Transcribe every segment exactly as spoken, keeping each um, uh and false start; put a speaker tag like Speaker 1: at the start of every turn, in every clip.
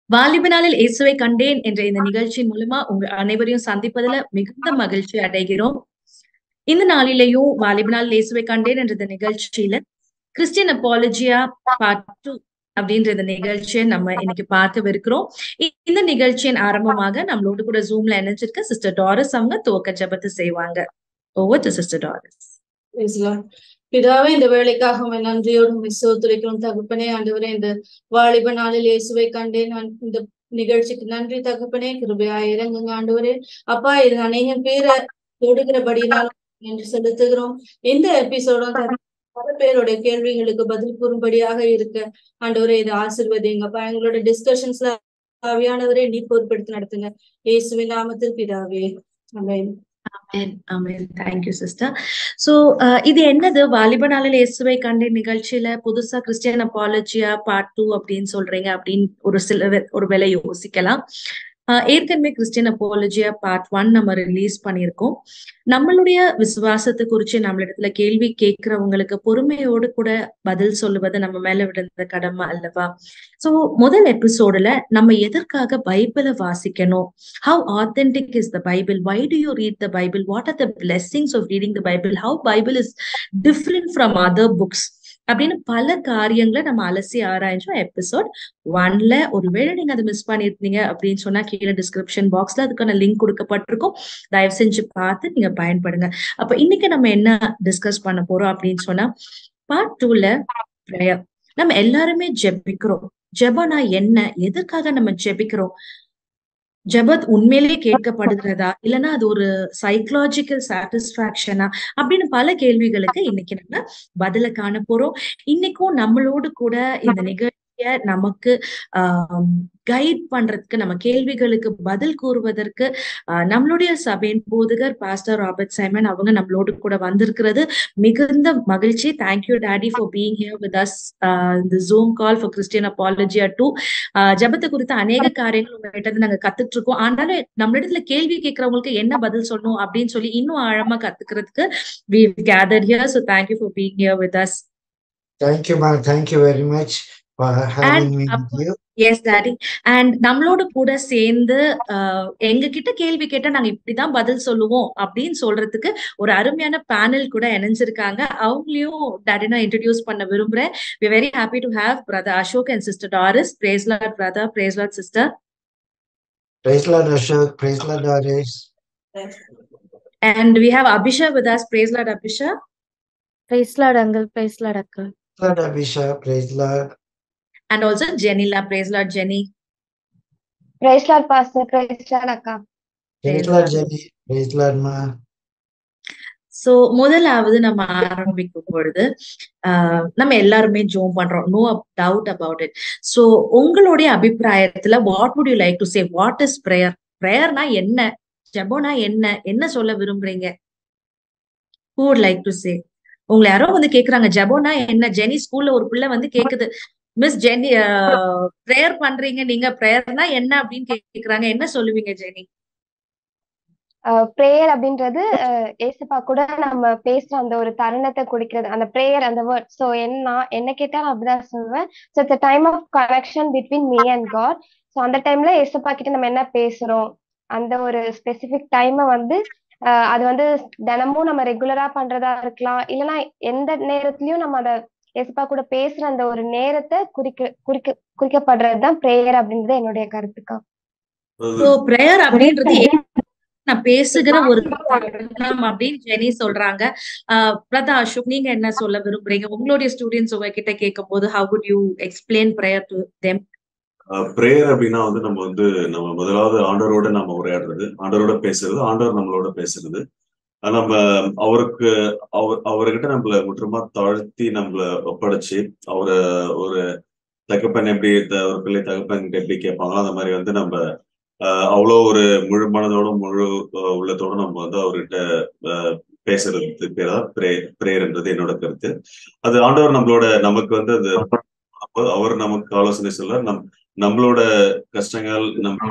Speaker 1: வாலிப நாளில் இயேசுவை கண்டேன் என்ற இந்த நிகழ்ச்சியின் மூலமா உங்க அனைவரையும் சந்திப்பதுல மிகுந்த மகிழ்ச்சி அடைகிறோம். இந்த நாளிலேயும் வாலிப நாளில் இயேசுவை கண்டேன் என்ற இந்த நிகழ்ச்சியில கிறிஸ்டியன் அப்பாலஜியா பார்ட் டூ அப்படின்ற இந்த நிகழ்ச்சியை நம்ம இன்னைக்கு பார்க்கவிருக்கிறோம். இந்த நிகழ்ச்சியின் ஆரம்பமாக நம்மளோட கூட ஜூம்ல இணைஞ்சிருக்க சிஸ்டர் டாரிஸ் அவங்க துவக்க ஜெபத்தை செய்வாங்க. Over to sister Doris.
Speaker 2: பிதாவே, இந்த வேலைக்காக உண்மை நன்றியோடு உண்மை சோதரிக்கிறோம் தகப்பனே. ஆண்டவரே, இந்த வாலிப நாளில் இயேசுவை கண்டேன் இந்த நிகழ்ச்சிக்கு நன்றி தகப்பனே. கிருபையா இறங்குங்க ஆண்டவரே. அப்பா, இது அநேகம் பேரை தொடுகிறபடினால் என்று செலுத்துகிறோம். இந்த எபிசோடும் பல பேருடைய கேள்விகளுக்கு பதில் கூறும்படியாக இருக்க ஆண்டவரே, இதை ஆசீர்வதிங்கப்பா. எங்களோட டிஸ்கஷன்ஸ்ல ஆவியானவரே நீர் பொறுப்பெடுத்து நடத்துங்க. இயேசுவின் நாமத்தில் பிதாவே, ஆமென்.
Speaker 1: Amen, amen. Thank you, sister. So, uh, இது என்னது வாலிப நாளில் இயேசுவை கண்ட நிகழ்ச்சியில புதுசா கிறிஸ்டியன் அப்பாலஜியா பார்ட் டூ அப்படின்னு சொல்றீங்க அப்படின்னு ஒரு சில ஒரு வேளை யோசிக்கலாம். ஆஹ் ஏற்கனவே கிறிஸ்டியன் அப்பாலஜியா பார்ட் ஒன் நம்ம ரிலீஸ் பண்ணியிருக்கோம். நம்மளுடைய விசுவாசத்தை குறிச்சு நம்மளிடத்துல கேள்வி கேட்கிறவங்களுக்கு பொறுமையோடு கூட பதில் சொல்லுவது நம்ம மேல விழுந்த கடமை அல்லவா? சோ முதல் எபிசோடுல நம்ம எதற்காக பைபிளை வாசிக்கணும், how authentic is the Bible, why do you read the Bible, what are the blessings of reading the Bible, how Bible is different from other books அப்படின்னு பல காரியங்களை நம்ம அலசி ஆராய்ஞ்சோம். எபிசோட் ஒன்ல ஒருவேளை நீங்க அதை மிஸ் பண்ணிருந்தீங்க அப்படின்னு சொன்னா கீழே டிஸ்கிரிப்ஷன் பாக்ஸ்ல அதுக்கான லிங்க் கொடுக்கப்பட்டிருக்கும். தயவு செஞ்சு பார்த்து நீங்க பயன்படுங்க. அப்ப இன்னைக்கு நம்ம என்ன டிஸ்கஸ் பண்ண போறோம் அப்படின்னு சொன்னா, பார்ட் டூல பிரேயர். நம்ம எல்லாருமே ஜெபிக்கிறோம். ஜெபனா என்ன, எதற்காக நம்ம ஜெபிக்கிறோம், ஜபத் உண்மையிலேயே கேட்கப்படுகிறதா இல்லைன்னா அது ஒரு சைக்கலாஜிக்கல் சாட்டிஸ்பாக்சனா அப்படின்னு பல கேள்விகளுக்கு இன்னைக்கு நம்ம பதில காண போறோம். இன்னைக்கும் நம்மளோடு கூட இந்த நிகழ்ச்சிய நமக்கு ஆஹ் கைட் பண்றதுக்கு, நம்ம கேள்விகளுக்கு பதில் கூறுவதற்கு ஆஹ் நம்மளுடைய சபையின் போதகர் பாஸ்டர் ராபர்ட் சைமன் அவங்க நம்மளோடு கூட வந்திருக்கிறது மிகுந்த மகிழ்ச்சி. Thank you daddy for being here with us இந்த zoom call for Christian apologia two. ஜபத்தை குறித்த அநேக காரியங்கள் உங்ககிட்ட இருந்து நாங்க கத்துட்டு இருக்கோம். ஆனாலும் நம்மளிடத்துல கேள்வி கேட்கறவங்களுக்கு என்ன பதில் சொல்லணும் அப்படின்னு சொல்லி இன்னும் ஆழமா கத்துக்கிறதுக்கு we gathered here. So thank you for being here with us.
Speaker 3: Thank you, ma'am. Thank you very much for having me with you.
Speaker 1: Yes, daddy. And நம்மளோட கூட சேர்ந்து எங்க கிட்ட கேள்வி கேட்டா நாங்க இப்படிதான் பதில் சொல்லுவோம் அப்படின்னு சொல்றதுக்கு ஒரு அருமையான பேனல் கூட இணைஞ்சிருக்காங்க. அவங்களையும் டாடி நான் இன்ட்ரோடியூஸ் பண்ண விரும்புறேன். We are very happy to have brother Ashok and sister Doris. Praise Lord brother, praise Lord sister.
Speaker 3: Praise Lord Ashok, praise Lord Doris.
Speaker 1: And we have Abhisha with us. Praise Lord Abhisha.
Speaker 4: Praise Lord uncle, praise Lord uncle.
Speaker 3: Praise Lord Abhisha, praise Lord.
Speaker 1: And also Jenila. Praise Lord Jenny.
Speaker 4: Praise Lord pastor, praise Lord akka.
Speaker 3: Praise Lord Jenny, praise Lord ma.
Speaker 1: So முதலாவது நம்ம ஆரம்பிக்கும் பொழுது ah நம்ம எல்லாருமே ஜோம் பண்றோம், no doubt about it. So உங்களுடைய அபிப்பிராயத்துல what would you like to say, what is prayer? பிரேயர்னா என்ன, ஜெபம்னா என்ன, என்ன சொல்ல விரும்புறீங்க? who would like to say? உங்களை யாரோ வந்து கேக்குறாங்க ஜெபம்னா என்ன. ஜெனி ஸ்கூல்ல ஒரு பிள்ளை வந்து கேக்குது, மிஸ் ஜெனி பிரேயர் பண்றீங்க நீங்க, பிரேயர்னா என்ன அப்படின்னு கேக்குறாங்க, என்ன சொல்லுவீங்க ஜெனி?
Speaker 4: பிரேயர் அப்படின்றது ஏசப்பா கூட நம்ம பேசுற அந்த ஒரு தருணத்தை குடிக்கிறது, அந்த பிரேயர், அந்த வேர்ட். ஸோ என்ன என்ன கேட்டா நான் அப்படிதான் சொல்லுவேன். So it's time of connection between me and God. So அந்த டைம்ல ஏசப்பா கிட்ட நம்ம என்ன பேசுறோம், அந்த ஒரு ஸ்பெசிபிக் டைமை வந்து ஆஹ் அது வந்து தினமும் நம்ம ரெகுலரா பண்றதா இருக்கலாம், இல்லைன்னா எந்த நேரத்திலயும் நம்ம அதை ஏசப்பா கூட பேசுற அந்த ஒரு நேரத்தை குறிக்க குறிக்க குறிக்கப்படுறதுதான் பிரேயர் அப்படின்றது என்னுடைய கருத்துக்கா.
Speaker 1: ஸோ பிரேயர் அப்படின்றது நான் பேசுகிற ஒரு அப்படின்னு ஜெனி சொல்றாங்க. ஆஹ் பிரதா அசோக், நீங்க என்ன சொல்ல விரும்புறீங்க? உங்களுடைய ஸ்டூடெண்ட்ஸ் உங்ககிட்ட கேட்கும் போது how would you explain prayer to them?
Speaker 5: Prayer அப்படின்னா வந்து நம்ம வந்து நம்ம முதலாவது ஆண்டவரோட நம்ம உரையாடுறது, ஆண்டவரோட பேசுறது, ஆண்டவர் நம்மளோட பேசுறது. நம்ம அவருக்கு அவர் அவர்கிட்ட நம்மள முற்றுமா தாழ்த்தி நம்மள ஒப்படைச்சு அவரை ஒரு தகப்பன் எப்படி ஒரு பிள்ளை தகப்பன் எப்படி கேட்பாங்களோ அந்த மாதிரி வந்து நம்ம ஆஹ் அவ்வளோ ஒரு முழு மனதோட முழு உள்ளத்தோட நம்ம வந்து அவர்கிட்ட ஆஹ் பேசுறதுக்கு பேர் தான் பிரே பிரேயர்ன்றது என்னோட கருத்து. அது ஆண்டவர் நம்மளோட நமக்கு வந்து அது அவர் நமக்கு ஆலோசனை சொல்ல, நம் நம்மளோட கஷ்டங்கள், நம்மளோட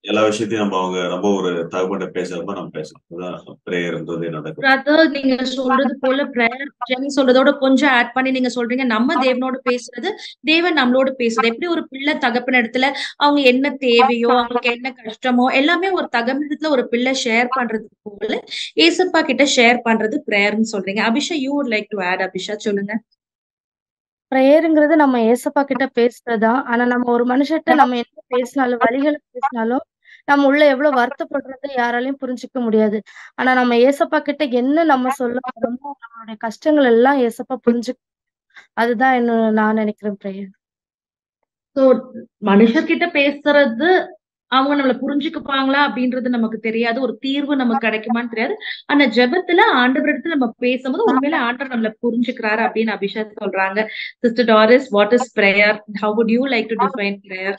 Speaker 5: எல்லா விஷயத்தையும் நம்ம அவங்க ரொம்ப ஒரு தகவல்கிட்ட பேசுறப்ப நம்ம பேசலாம். அதுதான் பிரேயர்ன்றது நடக்கும்.
Speaker 1: பிரதர் நீங்க சொல்றது போல பிரேயர் ஜெனி சொல்றதோட கொஞ்சம் ஆட் பண்ணி நீங்க சொல்றீங்க நம்ம தேவனோடு பேசுறது, தேவன் நம்மளோடு பேசுறது. எப்படி ஒரு பிள்ளை தகப்பன் இடத்துல அவங்க என்ன தேவையோ அவங்களுக்கு என்ன கஷ்டமோ எல்லாமே ஒரு தகப்பன் இடத்துல ஒரு பிள்ளை ஷேர் பண்றது போல ஏசப்பா கிட்ட ஷேர் பண்றது பிரேயர்னு சொல்றீங்க. Abisha you would like to add? Abisha சொல்லுங்க.
Speaker 6: ப்ரேயருங்கிறது நம்ம ஏசப்பா கிட்ட பேசுறதுதான். ஆனா நம்ம ஒரு மனுஷர்கிட்ட நம்ம என்ன பேசினாலும் வழிகளை பேசினாலும் நம்ம உள்ள எவ்வளவு வருத்தப்படுறது யாராலையும் புரிஞ்சுக்க முடியாது. ஆனா நம்ம ஏசப்பா கிட்ட என்ன நம்ம சொல்ல போறோமோ நம்மளுடைய கஷ்டங்கள் எல்லாம் ஏசப்பா புரிஞ்சு அதுதான் என்ன நான் நினைக்கிறேன் பிரேயர்.
Speaker 1: சோ மனுஷர்கிட்ட பேசுறது அவங்க நம்மள புரிஞ்சுக்குப்பாங்களா அப்படின்றது நமக்கு தெரியாது. ஒரு தீர்வு நமக்கு கிடைக்குமான்னு தெரியாது. ஆனா ஜெபத்துல ஆண்டவரிடத்துல நம்ம பேசும்போது உண்மையில ஆண்டவர் நம்மள புரிஞ்சுக்கிறாரு அப்படின்னு அபிஷா சொல்றாங்க. Sister Doris, what is prayer? How would you like to define prayer?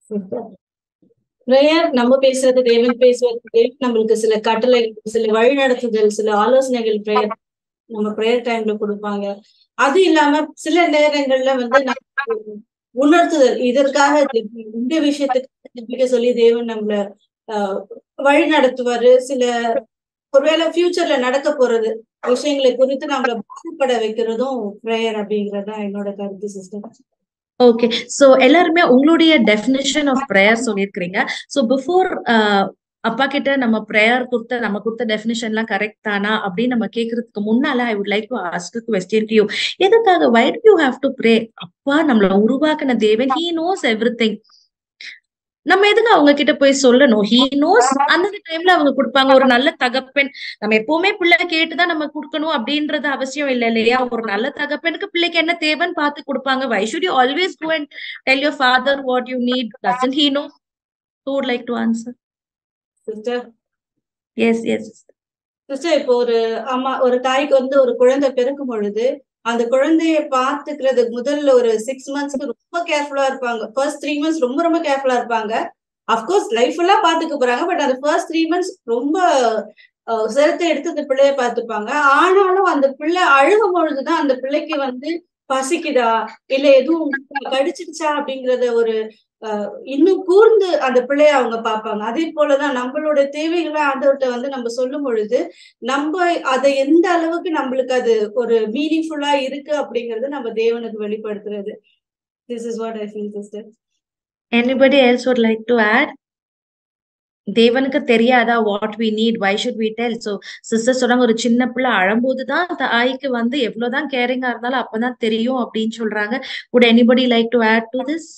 Speaker 2: Prayer நம்ம பேசுறது தேவன் பேசுறது நம்மளுக்கு சில கட்டளை, சில வழிநடத்துதல், சில ஆலோசனைகள் பிரேயர் நம்ம பிரேயர் டைம்ல கொடுப்பாங்க. அது இல்லாம சில நேரங்கள்ல வந்து நம்ம உணர்த்துதல், இதற்காக இந்த விஷயத்துக்கு சொல்லி தேவன் நம்மள ஆஹ் வழி நடத்துவாரு. சில ஒருவேளை ஃபியூச்சர்ல நடக்க போறது விஷயங்களை குறித்து நம்மள பாதிப்பட வைக்கிறதும் பிரேயர் அப்படிங்கறதுதான் என்னோட கருத்து சிஸ்டர்.
Speaker 1: ஓகே, சோ எல்லாருமே உங்களுடைய டெஃபினிஷன் ஆஃப் பிரேயர் சொல்லியிருக்கிறீங்க. சோ பிஃபோர் அப்பா கிட்ட நம்ம பிரேயர் கொடுத்த நம்ம கொடுத்த டெஃபினிஷன் எல்லாம் கரெக்ட் தானா அப்படின்னு நம்ம கேட்கறதுக்கு முன்னால I would like to ask a question to you. எதுக்காக why do you have to pray? அப்பா நம்மள உருவாக்குன தேவன், he knows everything. நம்ம எதுக்கு அவங்க கிட்ட போய் சொல்லணும்? he knows. அந்த டைம்ல அவங்க கொடுப்பாங்க. ஒரு நல்ல தகப்பன், நம்ம எப்பவுமே பிள்ளை கேட்டுதான் நம்ம கொடுக்கணும் அப்படின்றது அவசியம் இல்லை இல்லையா? ஒரு நல்ல தகப்பனுக்கு பிள்ளைக்கு என்ன தேவைன்னு பார்த்து கொடுப்பாங்க. why should you always go and tell your father what you need? Doesn't he know? Who would like to answer?
Speaker 2: Sister
Speaker 1: Yes, yes.
Speaker 2: Sister இப்போ ஒரு அம்மா ஒரு தாய்க்கு வந்து ஒரு குழந்தை பிறக்கும் பொழுது அந்த குழந்தைய பாத்துக்கிறது முதல்ல ஒரு சிக்ஸ் மந்த்ஸ்க்கு ரொம்ப கேர்ஃபுல்லா இருப்பாங்க. ஃபர்ஸ்ட் த்ரீ மந்த்ஸ் ரொம்ப ரொம்ப கேர்ஃபுல்லா இருப்பாங்க. அப்கோர்ஸ் லைஃப் எல்லாம் பாத்துக்க போறாங்க. பட் அந்த ஃபர்ஸ்ட் த்ரீ மந்த்ஸ் ரொம்ப சிரத்தை எடுத்து அந்த பிள்ளைய பாத்துப்பாங்க. ஆனாலும் அந்த பிள்ளை அழுகும் பொழுதுதான் அந்த பிள்ளைக்கு வந்து பசிக்குதா இல்ல எதுவும் கடிச்சிடுச்சா அப்படிங்கறத ஒரு அஹ் இன்னும் கூர்ந்து அந்த பிள்ளைய அவங்க பார்ப்பாங்க. அதே போலதான் நம்மளோட தேவைகளை ஆண்டவர்கிட்ட வந்து நம்ம சொல்லும் பொழுது நம்ம அதை எந்த அளவுக்கு நம்மளுக்கு அது ஒரு மீனிங்ஃபுல்லா இருக்கு அப்படிங்கறது நம்ம தேவனுக்கு வெளிப்படுத்துறது. This is what I feel, sister.
Speaker 1: Anybody else would like to add? தேவனுக்கு தெரியாதா what we need? Why should we tell? So sister சொல்றாங்க ஒரு சின்ன பிள்ளை அழும்போதுதான் தாய்க்கு வந்து எவ்வளவுதான் கேரிங்கா இருந்தாலும் அப்பதான் தெரியும் அப்படின்னு சொல்றாங்க. would anybody like to add to this?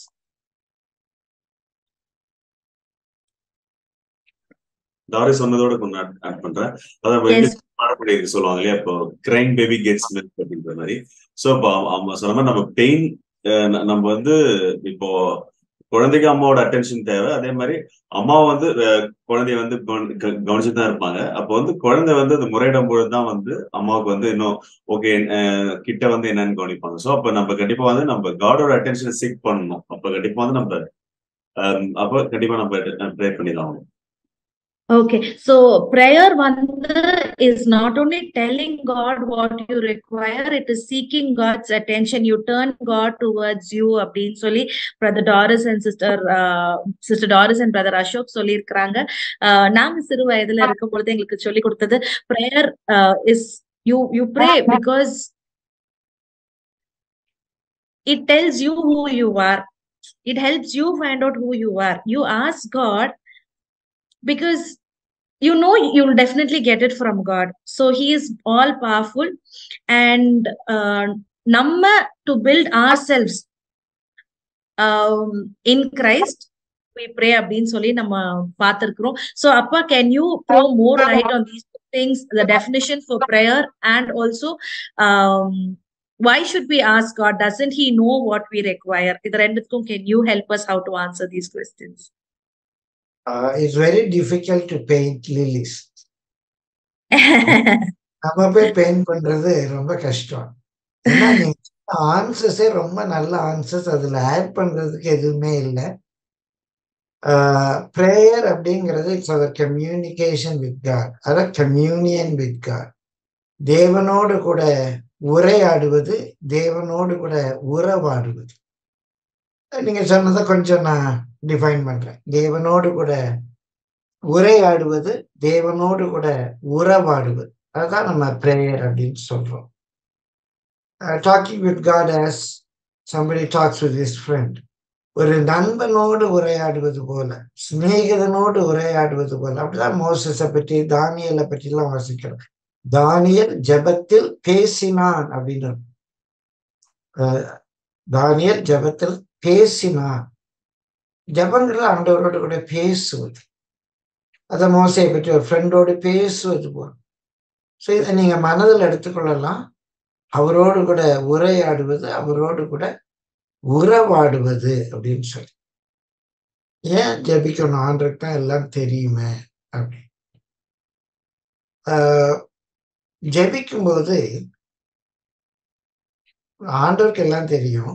Speaker 5: தாரி சொன்னதோட கொஞ்சம் ஆட் பண்றேன். அதான் சொல்லுவாங்க இல்லையா, இப்போ கிரைங் பேபி கெட்ஸ் மில்க் அப்படின்ற மாதிரி. சோ இப்போ அவங்க சொன்ன மாதிரி நம்ம பெயின் நம்ம வந்து இப்போ குழந்தைக்கு அம்மாவோட அட்டென்ஷன் தேவை. அதே மாதிரி அம்மா வந்து குழந்தைய வந்து கவனிச்சுட்டு தான் இருப்பாங்க. அப்போ வந்து குழந்தை வந்து அது முறையிடும் பொழுதுதான் வந்து அம்மாவுக்கு வந்து இன்னும் ஓகே கிட்ட வந்து என்னன்னு கவனிப்பாங்க. ஸோ அப்போ நம்ம கண்டிப்பா வந்து நம்ம காடோட அட்டென்ஷனை சீக் பண்ணணும். அப்போ கண்டிப்பா வந்து நம்ம அப்போ கண்டிப்பா நம்ம ப்ரே பண்ணிதான் ஆகணும்.
Speaker 1: Okay, so prayer வந்து is not only telling God what you require, it is seeking God's attention. You turn God towards you அப்படின்னு சொல்லி brother Doris and sister uh, sister Doris and brother Ashok சொல்லி இருக்கிறாங்க. uh, நாங்க சிறு வயதுல இருக்கும் பொழுது எங்களுக்கு சொல்லி கொடுத்தது prayer uh, is you you pray because it tells you who you are. It helps you find out who you are. You ask God because you know you'll definitely get it from God. So he is all powerful and uh, namma to build ourselves um, in Christ we pray அப்படினு சொல்லி நம்ம பார்த்திருக்கிறோம். So appa, can you throw more light on these things, the definition for prayer and also um, why should we ask God? Doesn't he know what we require? இது ரெண்டுத்துக்கும் can you help us how to answer these questions?
Speaker 3: Uh, it's very difficult to paint lilies. நம்ம போய் paint பண்றது ரொம்ப கஷ்டம். ஏன்னா நீங்க ஆன்சர்ஸே ரொம்ப நல்ல ஆன்சர்ஸ், அதுல ஆட் பண்றதுக்கு எதுவுமே இல்லை. ப்ரேயர் அப்படிங்கிறது it's our communication with God, அதாவது கம்யூனியன் வித் காட். தேவனோடு கூட உரையாடுவது, தேவனோடு கூட உறவாடுவது. நீங்க சொன்னதை கொஞ்சம் நான் டிஃபைன் பண்றேன். தேவனோடு கூட உரையாடுவது, தேவனோடு கூட உறவாடுவது. அதுதான் நம்ம பிரேயர் அப்படின்னு சொல்றோம். Talking with God as somebody talks with his friend. ஒரு நண்பனோடு உரையாடுவது போல, சிநேகிதனோடு உரையாடுவது போல. அப்படிதான் மோசஸை பற்றி, தானியலை பற்றி எல்லாம் வாசிக்கிறோம். தானியல் ஜெபத்தில் பேசினான் அப்படின்னு. தானியல் ஜெபத்தில் பேசினான். ஜெபங்கள் ஆண்டவரோடு கூட பேசுவது, அதை மோசையை பற்றி ஒரு ஃப்ரெண்டோடு பேசுவது போல. ஸோ இதை நீங்க மனதில் எடுத்துக்கொள்ளலாம். அவரோடு கூட உரையாடுவது, அவரோடு கூட உறவாடுவது அப்படின்னு சொல்லி. ஏன் ஜெபிக்கணும்? ஆண்டவருக்கு தான் எல்லாம் தெரியுமே அப்படி. ஆஹ் ஜெபிக்கும் போது ஆண்டவருக்கு எல்லாம் தெரியும்.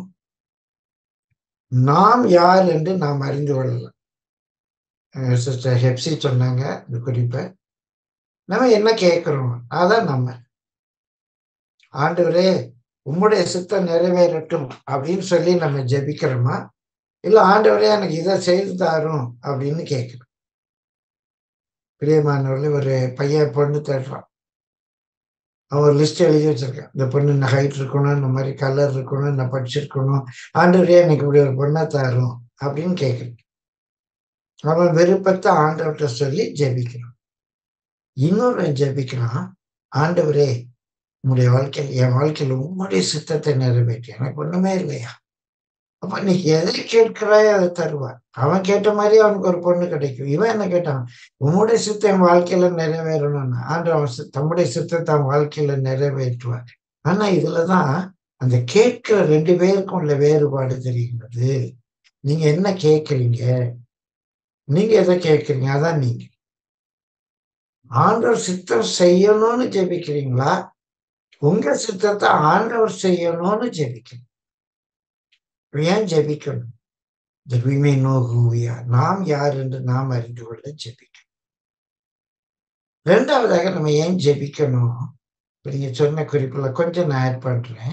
Speaker 3: நாம் யார் என்று நாம் அறிந்து கொள்ளலாம். சிஸ்டர் ஹெப்சி சொன்னாங்க இந்த குறிப்பை. நம்ம என்ன கேட்கிறோம் அதான் நம்ம. ஆண்டவரே உம்முடைய சித்தம் நிறைவேறட்டும் அப்படின்னு சொல்லி நம்ம ஜெபிக்கிறோமா, இல்ல ஆண்டவரே எனக்கு இதை செய்து தாரும் அப்படின்னு கேட்கிறோம். பிரியமானவர்களே, ஒரு பையன் பொண்ணு தேடுறான். அவன் ஒரு லிஸ்ட் எழுதி வச்சிருக்கான். இந்த பொண்ணு இந்த ஹைட் இருக்கணும், இந்த மாதிரி கலர் இருக்கணும், நான் படிச்சிருக்கணும், ஆண்டவரே எனக்கு இப்படி ஒரு பொண்ணை தாரும் அப்படின்னு கேட்கணும். அவன் விருப்பத்தை ஆண்டவர்கிட்ட சொல்லி ஜெபிக்கிறான். இன்னொரு ஜெபிக்கிறான், ஆண்டவரே உன்னுடைய வாழ்க்கையில், என் வாழ்க்கையில் உம்முடைய சித்தத்தை நிறைவேற்றி, எனக்கு ஒண்ணுமே இல்லையா, அப்ப நீ எதை கேட்கிறாயோ அதை தருவார். அவன் கேட்ட மாதிரி அவனுக்கு ஒரு பொண்ணு கிடைக்கும். இவன் என்ன கேட்டான், உம்முடைய சித்தம் என் வாழ்க்கையில நிறைவேறணும்னு. ஆண்டு அவன் தம்முடைய சித்தத்தை அவன் வாழ்க்கையில நிறைவேற்றுவார். ஆனா இதுலதான் அந்த கேட்கிற ரெண்டு பேருக்கும் உள்ள வேறுபாடு தெரிகிறது. நீங்க என்ன கேட்கறீங்க, நீங்க எதை கேட்கறீங்க, அதான் நீங்க ஆண்டவர் சித்தம் செய்யணும்னு ஜெபிக்கிறீங்களா, உங்க சித்தத்தை ஆண்டவர் செய்யணும்னு ஜெபிக்கணும். ஏன் ஜெபிக்கணும்? That we may know who we are. நாம் யார் என்று நாம் அறிந்து கொள்ள ஜெபிக்கணும். ரெண்டாவதாக நம்ம ஏன் ஜெபிக்கணும், நீங்க சொன்ன குறிப்புல கொஞ்சம் நான் ஆட் பண்றேன்.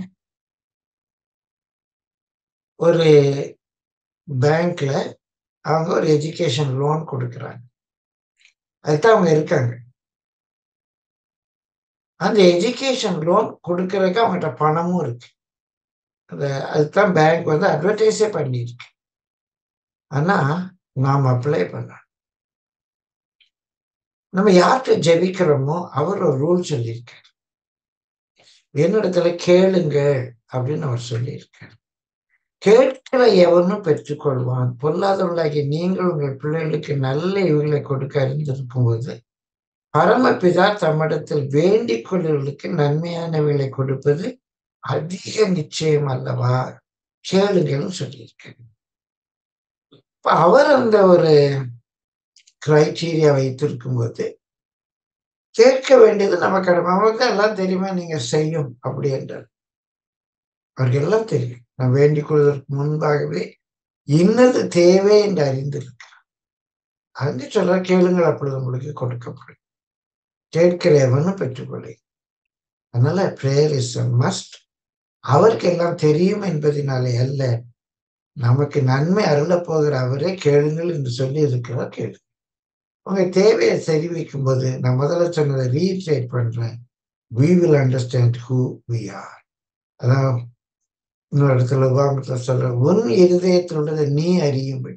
Speaker 3: ஒரு பேங்க்ல அவங்க ஒரு எஜுகேஷன் லோன் கொடுக்குறாங்க. அதுதான் அவங்க இருக்காங்க. அந்த எஜுகேஷன் லோன் கொடுக்கறதுக்கு அவங்ககிட்ட பணமும் இருக்கு. அந்த அதுதான் பேங்க் வந்து அட்வர்டைஸே பண்ணியிருக்கு. ஆனா நாம் அப்ளை பண்ணணும். நம்ம யார்கிட்ட ஜெபிக்கிறோமோ அவர் ஒரு ரூல் சொல்லியிருக்காரு. என்னிடத்துல கேளுங்க அப்படின்னு அவர் சொல்லியிருக்காரு. கேட்கிற எவனும் பெற்றுக்கொள்வான், பொல்லாதவர்களாகி நீங்கள் உங்கள் பிள்ளைகளுக்கு நல்ல இவங்களை கொடுக்க அறிந்திருக்கும் போது பரமபிதா தம்மிடத்தில் வேண்டிக் கொள்ளுவர்களுக்கு நன்மையானவர்களை கொடுப்பது அதிக நிச்சயம் அல்லவா, கேளுங்கன்னு சொல்லியிருக்காரு. இப்ப அவர் அந்த ஒரு கிரைட்டீரியா வைத்திருக்கும் போது கேட்க வேண்டியது நம்ம கடமை. அவருக்கு எல்லாம் தெரியுமா நீங்க செய்யும் அப்படி என்றார். அவருக்கு எல்லாம் தெரியும். நான் வேண்டிக் கொள்வதற்கு முன்பாகவே இன்னது தேவை என்று அறிந்திருக்கிறார். அங்கு சொல்ற கேளுங்கள் அப்பொழுது உங்களுக்கு கொடுக்கப்படும், கேட்கிறவனும் பெற்றுக்கொள்ள. அதனால பிரேயர் இஸ் a மஸ்ட். அவருக்கு எல்லாம் தெரியும் என்பதனாலே அல்ல, நமக்கு நன்மை அருள போகிற அவரே கேளுங்கள் என்று சொல்லி இருக்கிறார். கேளு. உங்க தேவையை தெரிவிக்கும் போது நான் முதல்ல சொன்னதை ரீட்ரேட் பண்றேன். we will understand who we are. அதான் இன்னொரு இடத்துல உபாமத்துல சொல்ற, உன் இருதயத்தில் உள்ளதை நீ அறியும்படி,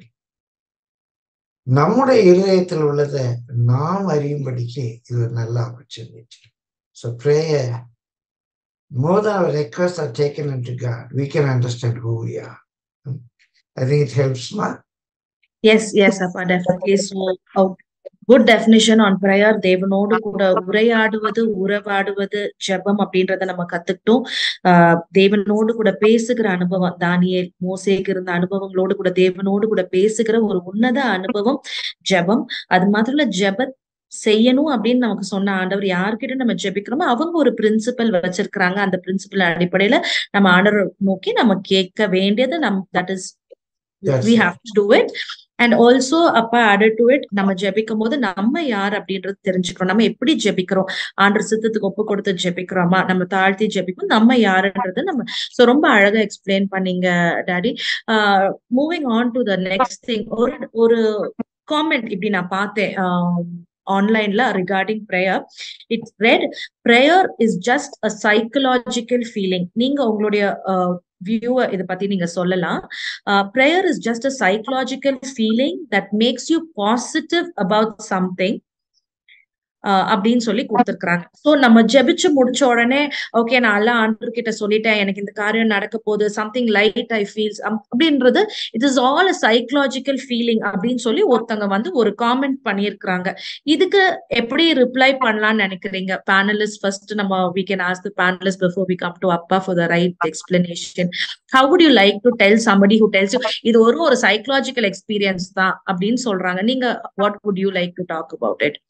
Speaker 3: நம்முடைய இருதயத்தில் உள்ளதை நாம் அறியும்படிக்கு இது ஒரு நல்ல opportunity. So prayer, more than our requests are taken into God, we can understand who we are. I think it helps, ma.
Speaker 1: Yes, yes, Appa, definitely. So, oh, good definition on prayer. தேவனோடு கூட உரையாடுவது, உறவாடுவது, ஜெபம் அப்படின்றத நம்ம கத்துக்கிட்டோம். ஆஹ் தேவனோடு கூட பேசுகிற அனுபவம், தானியேல் மோசேக்கு இருந்த அனுபவங்களோடு கூட தேவனோடு கூட பேசுகிற ஒரு உன்னத அனுபவம் ஜெபம். அது மாத்திரம் இல்ல, ஜெப செய்யணும் அப்படின்னு நமக்கு சொன்ன ஆண்டவர் யார்கிட்ட நம்ம ஜெபிக்கிறோமோ அவங்க ஒரு பிரின்சிபல் வச்சிருக்கிறாங்க. அந்த பிரின்சிபல் அடிப்படையில நம்ம ஆண்டவர் நோக்கி நம்ம கேட்க வேண்டியது நம் that is we have to do it. And also அப்பா added to it, நம்ம ஜெபிக்கும் போது நம்ம யார் அப்படின்றது தெரிஞ்சுக்கிறோம். நம்ம எப்படி ஜெபிக்கிறோம், ஆண்டவர் சித்தத்துக்கு ஒப்பு கொடுத்து ஜெபிக்கிறோமா, நம்ம தாழ்த்தி ஜெபிக்கும் நம்ம யாருன்றது நம்ம சோ ரொம்ப அழகா எக்ஸ்பிளைன் பண்ணீங்க daddy. Ah moving on to the next thing, ஒரு ஒரு காமெண்ட் இப்படி நான் பார்த்தேன் ஆன்லைன்ல regarding prayer. It read, prayer is just a psychological feeling. நீங்க உங்களுடைய வியூவை இதை பத்தி நீங்க சொல்லலாம். Prayer is just a psychological feeling that makes you positive about something அப்படின்னு சொல்லி கொடுத்துருக்காங்க. சோ நம்ம ஜெபிச்சு முடிச்ச உடனே ஓகே நான் எல்லாம் ஆண்டவர் கிட்ட சொல்லிட்டேன், எனக்கு இந்த காரியம் நடக்க போகுது, சம்திங் லைட் ஐ ஃபீல்ஸ் அப்படின்றது it is all a psychological feeling அப்படின்னு சொல்லி ஒருத்தங்க வந்து ஒரு காமெண்ட் பண்ணியிருக்கிறாங்க. இதுக்கு எப்படி ரிப்ளை பண்ணலாம்னு நினைக்கிறீங்க பேனலிஸ்ட்? ஃபர்ஸ்ட் நம்ம we can ask the panelists before we come to Appa for the right explanation. How would you like to tell somebody who tells you இது ஒரு ஒரு சைக்கலாஜிக்கல் எக்ஸ்பீரியன்ஸ் தான் அப்படின்னு சொல்றாங்க, நீங்க what would you like to talk about it?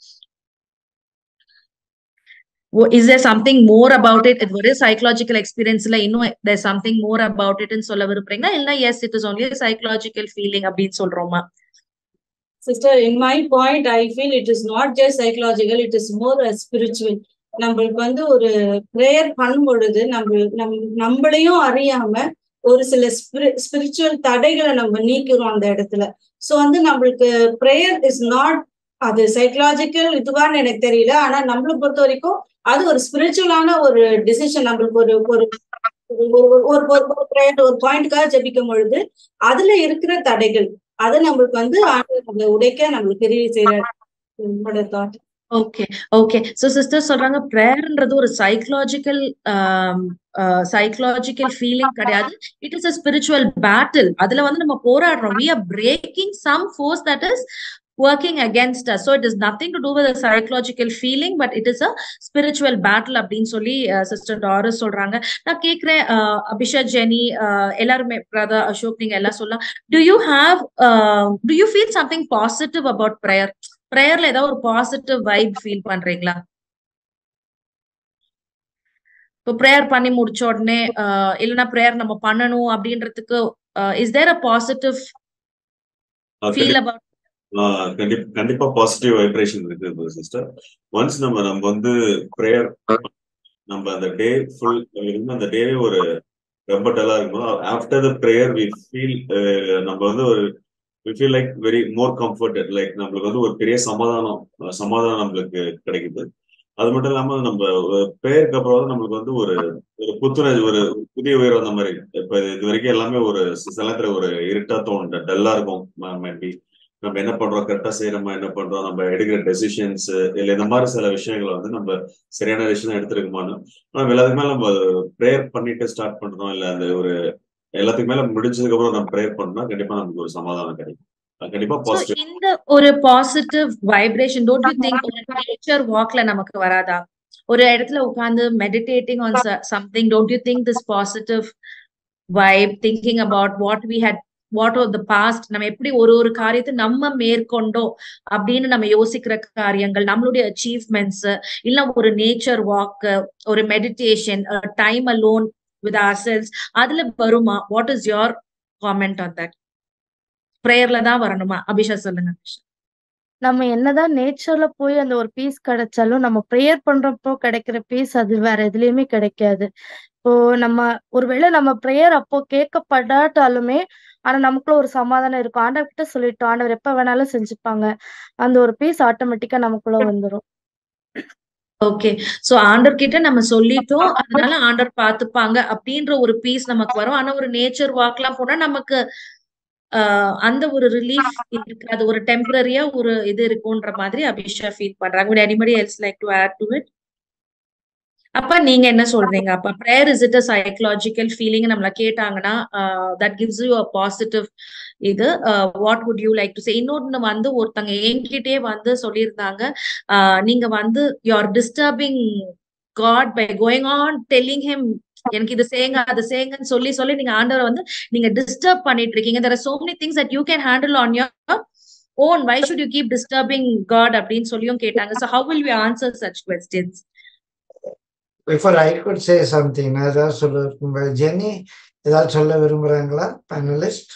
Speaker 1: Is there something more about it? It was a psychological experience. Like, you know, there's something more about it in solla viruprenga illa yes it is only a psychological feeling appdi solroma.
Speaker 2: Sister, in my point I feel it is not just psychological, it is more a spiritual. நம்மளுக்கு வந்து ஒரு prayer பண்ணும் பொழுது நம்ம நம் நம்மளையும் அறியாம ஒரு சில ஸ்பிரிச்சுவல் தடைகளை நம்ம நீக்கிறோம் அந்த இடத்துல. சோ வந்து நம்மளுக்கு ப்ரேயர் இஸ் நாட் அது சைக்கலாஜிக்கல் இதுவான்னு எனக்கு தெரியல, ஆனா நம்மளை பொறுத்த வரைக்கும் அது ஒரு ஸ்பிரிச்சுவலான ஒரு டிசிஷன். நம்மளுக்கு ஒரு ஒரு ஒரு பாயிண்ட்காக ஜெபிக்கும் பொழுது அதுல இருக்கிற தடைகள் அதை நம்மளுக்கு வந்து நம்மளை உடைக்க நம்மளுக்கு தெரிய செய்யற.
Speaker 1: ஓகே ஓகே சோ சிஸ்டர் சொல்றாங்க பிரேயர்ன்றது ஒரு சைக்கலாஜிக்கல் சைக்கலாஜிக்கல் ஃபீலிங் கிடையாது, it is a spiritual battle. அதுல வந்து நம்ம போராடுறோம், we are breaking some force that is working against us. So it is nothing to do with a psychological feeling, but it is a spiritual battle அப்படின்னு சொல்லி sister Taurus சொல்றாங்க. நான் கேக்குறேன் Abisha, Jenny, எல்லாருமே brother Ashok, நீங்க எல்லாம் சொல்லலாம். do you have uh, do you feel something positive about prayer? பிரேயர்ல ஏதாவது ஒரு பாசிட்டிவ் வைப் ஃபீல் பண்றீங்களா? இப்போ பிரேயர் பண்ணி முடிச்ச உடனே இல்லைன்னா பிரேயர் நம்ம பண்ணணும் அப்படின்றதுக்கு is there a positive feel about?
Speaker 5: கண்டிப்பா கண்டிப்பா பாசிட்டிவ் வைப்ரேஷன் இருக்கு சிஸ்டர். ஒன்ஸ் நம்ம நம்ம வந்து ப்ரேயர் நம்ம அந்த டே ஃபுல் அந்த டேவே ஒரு ரொம்ப டல்லா இருக்கும்போது after the prayer we feel நம்ம வந்து ஒரு we feel like very more comforted, like நம்மளுக்கு வந்து ஒரு பெரிய சமாதானம் சமாதானம் நம்மளுக்கு கிடைக்குது. அது மட்டும் இல்லாம நம்ம ப்ரேயருக்கு அப்புறம் நம்மளுக்கு வந்து ஒரு ஒரு புத்துணர்ச்சி, ஒரு புதிய உயர்வு அந்த மாதிரி. இப்ப இது வரைக்கும் எல்லாமே ஒரு சில நேரத்துல ஒரு இருட்டா தோணும், டல்லா இருக்கும். மேபி நம்ம என்ன பண்றோம், கரெக்டா செய்யறோமா, என்ன பண்றோம், நம்ம எடுக்கிற டெசிஷன்ஸ் இல்ல இந்த மாதிரி சில விஷயங்களை வந்து நம்ம சரியான டெசிஷன் எடுத்துருக்குமான்னு. ஆனா எல்லாத்துக்கு மேல நம்ம ப்ரேயர் பண்ணிட்டு ஸ்டார்ட் பண்றோம், இல்ல அந்த ஒரு எல்லாத்துக்கு மேல முடிச்சதுக்கு அப்புறம் நம்ம ப்ரேயர் பண்ணோம்னா கண்டிப்பா நமக்கு ஒரு சமாதானம் கிடைக்கும். கண்டிப்பா பாசிட்டிவ்.
Speaker 1: இந்த ஒரு positive vibration don't you think ஒரு நேச்சர் வாக்ல நமக்கு வராதா? ஒரு இடத்துல உட்கார்ந்து meditating on something, don't you think this positive vibe, thinking about what we hate what are the past, நம்ம எப்படி ஒரு ஒரு காரியத்தை நம்ம மேற்கொண்டோம் அப்படின்னு நம்ம யோசிக்கிற காரியங்கள், நம்மளுடைய அச்சீவ்மெண்ட்ஸ், இல்ல ஒரு நேச்சர் வாக், ஒரு meditation, time alone with ourselves, அதுல வருமா? What is your comment on that? பிரேயர்ல தான் வரணுமா? அபிஷா சொல்லுங்க.
Speaker 6: நம்ம என்னதான் நேச்சர்ல போய் அந்த ஒரு பீஸ் கிடைச்சாலும் நம்ம ப்ரேயர் பண்றப்போ கிடைக்கிற பீஸ் அது வேற எதுலயுமே கிடைக்காது. இப்போ நம்ம ஒருவேளை நம்ம ப்ரேயர் அப்போ கேட்கப்படாட்டாலுமே ஆனா நமக்குள்ள ஒரு சமாதானம் இருக்கும். ஆண்டவர் கிட்ட சொல்லிட்டோம், ஆண்டவர் எப்ப வேணாலும் செஞ்சுப்பாங்க, அந்த ஒரு பீஸ் ஆட்டோமேட்டிக்கா நமக்குள்ள வந்துடும்.
Speaker 1: ஓகே சோ ஆண்டவர் கிட்ட நம்ம சொல்லிட்டோம், அதனால ஆண்டவர் பாத்துப்பாங்க அப்படின்ற ஒரு பீஸ் நமக்கு வரும். ஆனா ஒரு நேச்சர் வாக் எல்லாம் போனா நமக்கு ஆஹ் அந்த ஒரு ரிலீஃப் இருக்காது, ஒரு டெம்பரரியா ஒரு இது இருக்கும்ன்ற மாதிரி அபிஷா ஃபீல் பண்றாங்க. would anybody else like to add to it? அப்ப நீங்க என்ன சொல்றீங்க? அப்ப prayer is it a psychological feeling நம்மள கேட்டாங்கன்னா that gives you a positive இது, what would you like to say? இன்னொன்னு வந்து ஒருத்தங்க என்கிட்டே வந்து சொல்லியிருந்தாங்க, ஆஹ் நீங்க வந்து you are disturbing God by going on telling him எனக்கு இது செய்யுங்க அது செய்யுங்கன்னு சொல்லி சொல்லி நீங்க ஆண்டவரை வந்து நீங்க டிஸ்டர்ப் பண்ணிட்டு இருக்கீங்க. there are so many things that you can handle on your own, why should you keep disturbing God அப்படின்னு சொல்லியும் கேட்டாங்க. so how will we answer such questions?
Speaker 3: Before I could say something, நான் ஏதாவது சொல்ல Jenny ஏதாவது சொல்ல விரும்புறாங்களா panellist?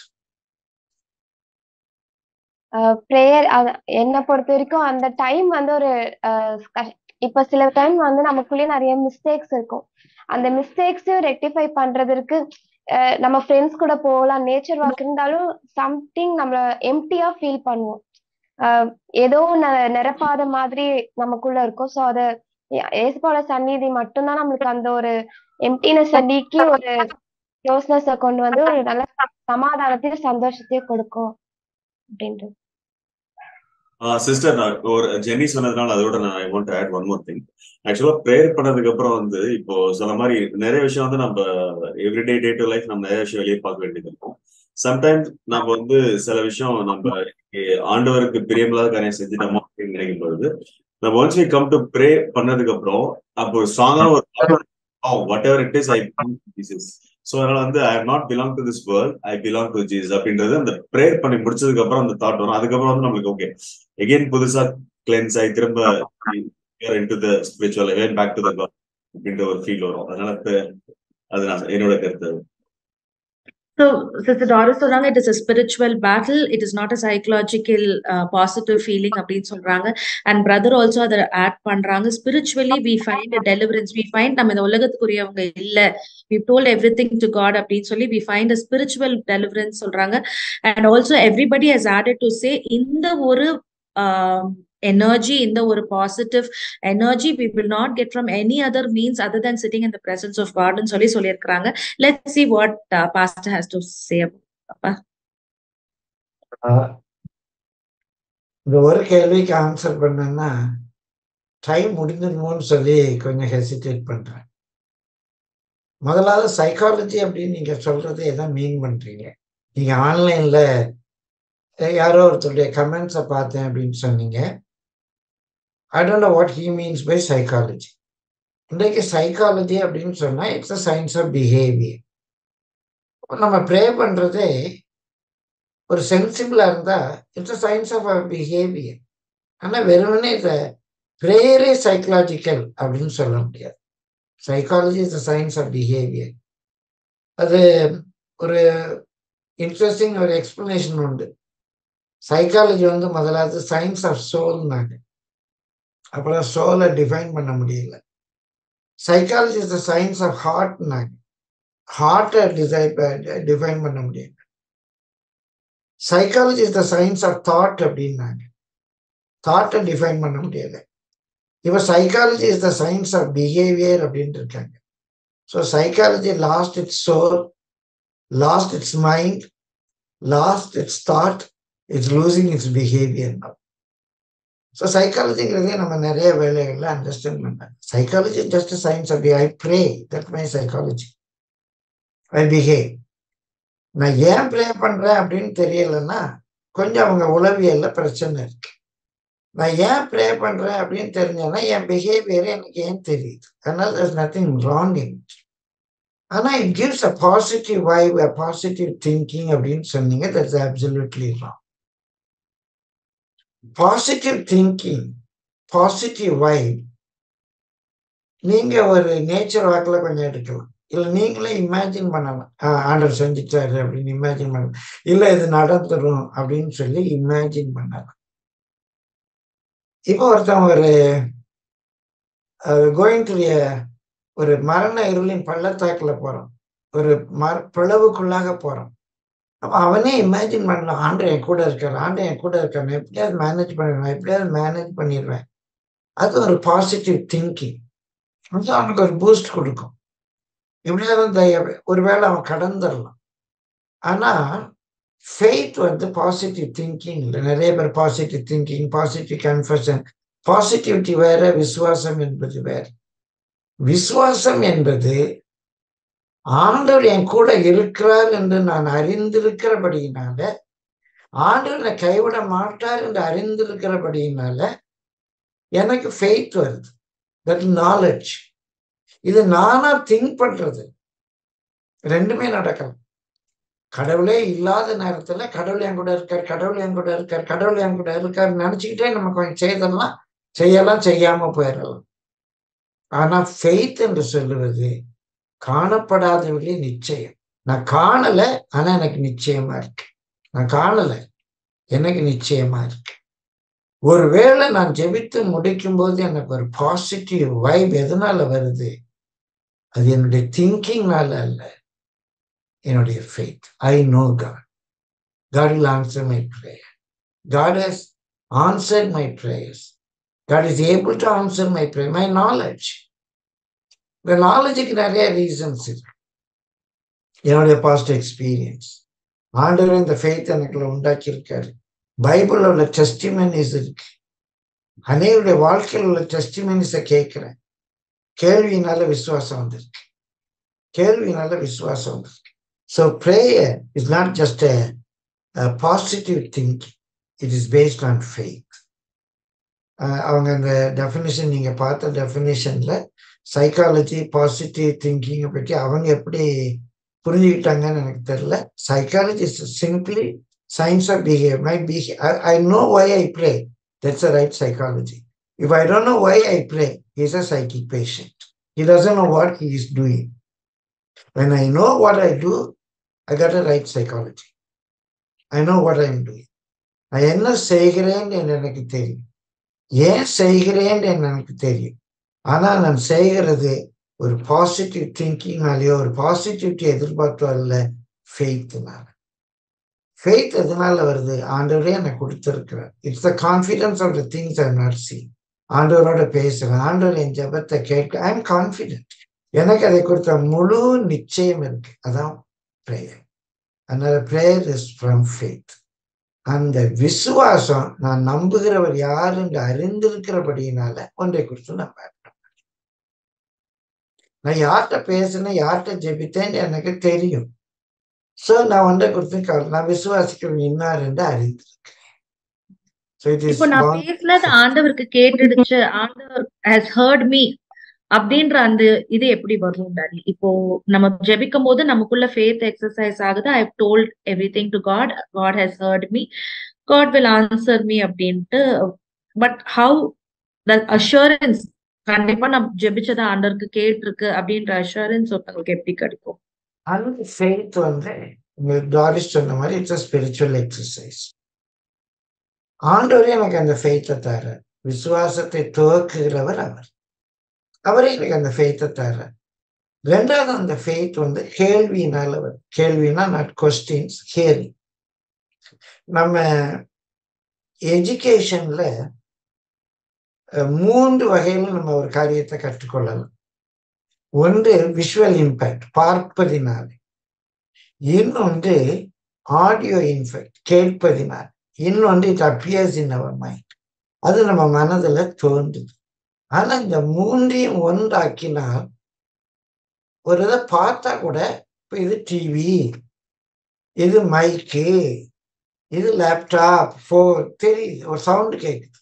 Speaker 4: Prayer என்னை பொறுத்த வரைக்கும் அந்த டைம் வந்து ஒரு இப்ப சில டைம் வந்து நமக்குள்ளேயே நிறைய மிஸ்டேக்ஸ் இருக்கும். அந்த மிஸ்டேக்ஸையும் ரெக்டிஃபை பண்றதுக்கு நம்ம ஃப்ரெண்ட்ஸ் கூட போகலாம், நேச்சர் வாக் இருந்தாலும் சம்திங் நம்மள எம்டியா ஃபீல் பண்ணுவோம். ஆஹ் ஏதோ ந- நிரப்பாத மாதிரி நமக்குள்ள இருக்கும். ஸோ அத ஏசப்பாவோட சந்நிதி மட்டும்தான் நம்மளுக்கு அந்த ஒரு எம்டினஸ் நீக்கி ஒரு க்ளோஸ்னஸ் கொண்டு வந்து ஒரு நல்ல சமாதானத்தையும் சந்தோஷத்தையும் கொடுக்கும் அப்படின்றது.
Speaker 5: சிஸ்டர், நான் ஒரு ஜெனி சொன்னதுனால அதோட நான் I want to add one more thing. ஆக்சுவலா ப்ரேயர் பண்ணதுக்கு அப்புறம் வந்து இப்போ சொன்ன மாதிரி நிறைய விஷயம் வந்து நம்ம எவ்ரிடே டே டு லைஃப் நம்ம நிறைய விஷயம் வெளியே பார்க்க வேண்டியது இருக்கும். சம்டைம்ஸ் நம்ம வந்து சில விஷயம் நம்ம ஆண்டவருக்கு பிரியமில்லாத காரியம் செஞ்சுட்டோமோ அப்படின்னு நினைக்கும் பொழுது நம்ம once we come to pray பண்ணதுக்கு அப்புறம் அப்போ ஸ்ட்ராங்கான ஒரு whatever it is I Jesus. So அதனால வந்து I have not belong to this world, I belong to Jesus அப்படின்றது அந்த ப்ரேயர் பண்ணி முடிச்சதுக்கு அப்புறம் அந்த தாட் வரும். அதுக்கப்புறம் வந்து நம்மளுக்கு ஓகே எகெயின் புதுசா கிளென்ஸ் ஆகி திரும்ப into the spiritual again back to the God அப்படின்ற ஒரு ஃபீல் வரும். அதனால அது நான் என்னோட கருத்து.
Speaker 1: So, Sister Doris சொல்றாங்க, it is a spiritual battle. It is not a psychological uh, positive feeling அப்படின்னு சொல்றாங்க. And brother also அதை add பண்றாங்க. Spiritually we find a deliverance. We find நம்ம இந்த உலகத்துக்குரியவங்க இல்ல. We've told everything to God அப்படின்னு சொல்லி we find a spiritual deliverance சொல்றாங்க. And also everybody has added to say இந்த ஒரு um, energy, in the or positive energy we will not get from any other means other than sitting in the presence of God and சொல்லி சொல்லியிருக்காங்க. Let's see what uh, pastor has to say about.
Speaker 3: இந்த ஒரு கேள்விக்கு answer பண்ணேன்னா time முடிஞ்சிருமோன்னு சொல்லி கொஞ்சம் hesitate பண்றேன். முதலாவது சைக்காலஜி அப்படின்னு நீங்க சொல்றது எதை மீன் பண்றீங்க? நீங்க ஆன்லைன்ல யாரோ ஒருத்தருடைய கமெண்ட்ஸை பார்த்தேன் அப்படின்னு சொன்னீங்க. I don't know what he means by psychology. இன்றைக்கு சைக்காலஜி அப்படின்னு சொன்னா it's a science of behaviour. நம்ம ப்ரே பண்றதே ஒரு சென்சிபிளா இருந்தா it's a science of behaviour. ஆனா வெறுமனே இதை ப்ரேயரே சைக்கலாஜிக்கல் அப்படின்னு சொல்ல முடியாது. Psychology is a science of behaviour. அது ஒரு இன்ட்ரெஸ்டிங் ஒரு எக்ஸ்பிளனேஷன் உண்டு. சைக்காலஜி வந்து முதலாவது சயின்ஸ் ஆஃப் சோல்னாங்க. அப்புறம் சோலை டிஃபைன் பண்ண முடியல. Psychology is the science of ஹார்ட்னாங்க. ஹார்ட்டை டிசைட் டிஃபைன் பண்ண முடியல. Psychology is the science of thought அப்படின்னாங்க. தாட்டை டிஃபைன் பண்ண முடியல. இப்போ psychology is the science of behaviour அப்படின்னு இருக்காங்க. So psychology lost its soul, lost its mind, lost its thought, it's losing its behaviour. So சைக்காலஜிங்கிறதே நம்ம நிறைய வேலைகள்ல அண்டர்ஸ்டாண்ட் பண்ணாங்க. Psychology just science of I pray, that my psychology. I behave. நான் ஏன் pray பண்றேன் அப்படின்னு தெரியலன்னா கொஞ்சம் அவங்க உளவியல்ல பிரச்சனை இருக்கு. நான் ஏன் ப்ரே பண்றேன் அப்படின்னு தெரிஞ்சேன்னா என் பிஹேவியர் எனக்கு ஏன் தெரியுது. அதனால there's nothing wrong in it. ஆனா it gives a positive vibe, a positive thinking அப்படின்னு சொன்னீங்க. That's absolutely wrong. Positive thinking, positive vibe நீங்க ஒரு நேச்சர் வாக்கில் கொஞ்சம் எடுக்கலாம். இல்லை நீங்களே இமேஜின் பண்ணலாம், ஆண்டவர் செஞ்சுட்டாரு அப்படின்னு இமேஜின் பண்ணலாம். இல்லை இது நடந்துடும் அப்படின்னு சொல்லி இமேஜின் பண்ணலாம். இப்போ ஒருத்தன் ஒரு கோயிங் டு ஒரு மரண இருளின் பள்ளத்தாக்கில் போறான், ஒரு மர பிளவுக்குள்ளாக போறான். அப்போ அவனே இமேஜின் பண்ணலாம், ஆண்டு என் கூட இருக்காரு, ஆண்டு என் கூட இருக்காரு, நான் எப்படியாவது மேனேஜ் பண்ணிடுவேன், எப்படியாவது மேனேஜ் பண்ணிடுவேன். அது ஒரு பாசிட்டிவ் திங்கிங். அது அவனுக்கு ஒரு பூஸ்ட் கொடுக்கும். எப்படியாவது ஒருவேளை அவன் கடந்துடலாம். ஆனா ஃபெய்த் வந்து பாசிட்டிவ் திங்கிங் இல்லை. நிறைய பேர் positive thinking, positive confession, positivity வேற, விசுவாசம் என்பது வேற. விசுவாசம் என்பது ஆண்டவர் என் கூட இருக்கிறார் என்று நான் அறிந்திருக்கிறபடியினால, ஆண்டவர் என்னை கைவிட மாட்டார் என்று அறிந்திருக்கிறபடியினால எனக்கு ஃபெய்த் வருது. That knowledge. இது நானா திங்க் பண்றது. ரெண்டுமே நடக்கலாம். கடவுளே இல்லாத நேரத்துல கடவுள் என் கூட இருக்கார், கடவுள் என் கூட இருக்கார், கடவுள் என் கூட இருக்கார் நினைச்சுக்கிட்டே நம்ம கொஞ்சம் செய்தெல்லாம் செய்யலாம், செய்யாம போயிடலாம். ஆனா ஃபெய்த் என்று சொல்லுவது காணப்படாதவர்களே நிச்சயம். நான் காணல, ஆனா எனக்கு நிச்சயமா இருக்கு. நான் காணல, எனக்கு நிச்சயமா இருக்கு. ஒருவேளை நான் ஜெபித்து முடிக்கும் போது எனக்கு ஒரு பாசிட்டிவ் வைப் எதனால வருது? அது என்னுடைய திங்கிங்னால அல்ல, என்னுடைய faith. I know God. God will answer my prayer. God has answered my prayers. God is able to answer my prayer. My knowledge. The knowledge-க்கு நிறைய ரீசன்ஸ் இருக்கு. என்னுடைய பாஸ்ட் எக்ஸ்பீரியன்ஸ், ஆண்டவர் இந்த ஃபெய்த் எனக்குள்ள உண்டாக்கி இருக்காரு. பைபிள்ல உள்ள டெஸ்டிமனிஸ் இருக்கு. அநேகருடைய வாழ்க்கையில் உள்ள டெஸ்டிமனிஸை கேட்கிறேன். கேள்வியினால விசுவாசம் வந்திருக்கு. கேள்வியினால விசுவாசம் வந்திருக்கு. So prayer is not just a positive thinking, it is based on faith. அவங்க அந்த டெஃபினிஷன் நீங்க பார்த்த டெஃபினிஷன்ல சைக்காலஜி பாசிட்டிவ் திங்கிங்கை பற்றி அவங்க எப்படி புரிஞ்சுக்கிட்டாங்கன்னு எனக்கு தெரியல. Psychology is simply science of behaviour. My behave I know why I pray, that's a right psychology. If I don't know why I pray, he is a psychic patient. He doesn't know what he is doing. when I know what I do, I got a right psychology. I know what I am doing. நான் என்ன செய்கிறேன்னு எனக்கு தெரியும், ஏன் செய்கிறேன்னு எனக்கு தெரியும். ஆனா நான் செய்கிறது ஒரு பாசிட்டிவ் திங்கிங்னாலேயோ ஒரு பாசிட்டிவிட்டி எதிர்பார்த்தோ அல்ல, ஃபெய்த்னால. ஃபெய்த் எதனால வருது? ஆண்டவரே எனக்கு கொடுத்துருக்கிறார். It's the confidence of the things I not seen. ஆண்டவரோட பேசுறேன், ஆண்டவர் என் ஜெபத்தை கேட்க ஐ எம் கான்ஃபிடென்ட். எனக்கு அதை கொடுத்த முழு நிச்சயம் இருக்கு. அதான் ப்ரேயர். அதனால ப்ரேயர் இஸ் ஃப்ரம் ஃபெய்த். அந்த விசுவாசம் நான் நம்புகிறவர் யார் என்று அறிந்திருக்கிறபடியினால ஒன்றை குறித்து நம்ப. நான் யார்கிட்ட பேசினேன், யார்கிட்ட ஜெபித்தேன்னு எனக்கு தெரியும். சோ நான் ஒன்றை குறித்து நான் விசுவாசிக்கிறவன் இன்னார் என்று அறிந்திருக்கிறேன்.
Speaker 1: இப்போ நான் பேசினது ஆண்டவருக்கு கேட்டுடுச்சு, ஆண்டவர் has heard me அப்படின்ற அந்த இது எப்படி வரும் டாடி? இப்போ நம்ம ஜெபிக்கும் போது நமக்குள்ள ஃபேத் எக்ஸசைஸ் ஆகுது. I have told everything to God, God has heard me, God will answer me அப்படின்ட்டு. பட் ஹவு த அஷூரன்ஸ், கண்டிப்பா நம்ம ஜெபிச்சதை ஆண்டவருக்கு கேட்டிருக்கு அப்படின்ற அஷூரன்ஸ் ஒருத்தவங்களுக்கு எப்படி கிடைக்கும்?
Speaker 3: அந்த ஃபெய்த் வந்து டாரிஸ் சொன்ன மாதிரி இட்ஸ் a spiritual exercise. ஆண்டவரே எனக்கு அந்த ஃபெய்த்தை தர, விசுவாசத்தை துவக்குகிறவர் அவர். அவரே எனக்கு அந்த ஃபெய்த்தை தர. ரெண்டாவது அந்த ஃபெய்த் வந்து கேள்வியினால வரும். கேள்வினா நாட் கொஸ்டின்ஸ், ஹியரிங். நம்ம எஜுகேஷன்ல மூன்று வகையில நம்ம ஒரு காரியத்தை கற்றுக்கொள்ளலாம். ஒன்று விஷுவல் இம்பேக்ட், பார்ப்பதினால. இன்னொன்று ஆடியோ இம்பேக்ட், கேட்பதினால். இன்னொன்று it appears in our mind, அது நம்ம மனதுல தோன்றுது. ஆனா இந்த மூன்றையும் ஒன்றாக்கினால் ஒரு இதை பார்த்தா கூட, இப்போ இது டிவி, இது மைக்கு, இது லேப்டாப், ஃபோன், தெரியுது, ஒரு சவுண்டு கேட்குது.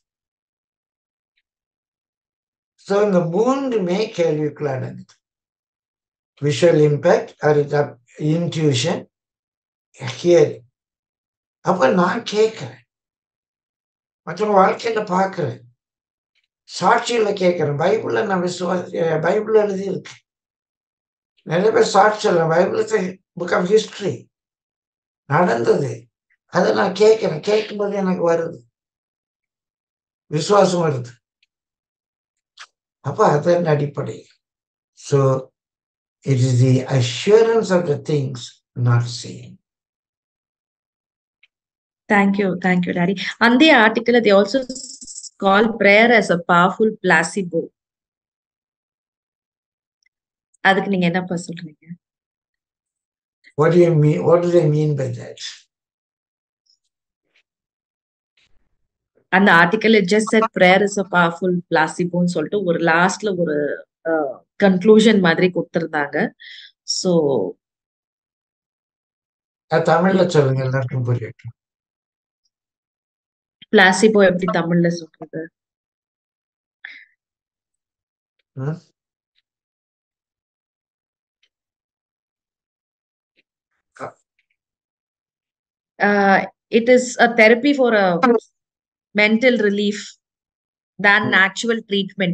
Speaker 3: ஸோ இந்த மூன்றுமே கேள்விக்குள்ள அடங்குது. விஷுவல் இம்பேக்ட், அது இன்ட்யூஷன், ஹியரிங். அப்ப நான் கேட்கிறேன், மற்றவங்க வாழ்க்கையில பார்க்கிறேன், சாட்சியில கேட்கிறேன். பைபிள்ல நான் விசுவாசி, பைபிள் எழுதி இருக்கு, நிறைய பேர் சாட்சி சொல்றேன். பைபிள் புக் ஆஃப் ஹிஸ்டரி நடந்தது, அதை நான் கேட்கிறேன். கேட்கும்போது எனக்கு வருது, விசுவாசம் வருது. அப்ப அதன் அடிப்படையில் so it is the assurance of the things not seen.
Speaker 1: Thank you, thank you, Daddy. On the article, they also call prayer as a powerful placebo. அதுக்கு நீங்க என்னப்பா சொல்றீங்க?
Speaker 3: What do you mean? What do they mean by that?
Speaker 1: அந்த article just said prayer is a powerful placebo ன்னு சொல்லிட்டு ஒரு லாஸ்ட்ல ஒரு கன்க்ளூஷன் மாதிரி கொடுத்திருந்தாங்க. சோ
Speaker 3: தமிழ்ல சொல்லுங்க, எல்லாருக்கும் புரியட்டும்.
Speaker 1: பிளாசிபோ எப்படி தமிழ்ல சொல்றது? Uh, it is a therapy for a mental relief than actual treatment.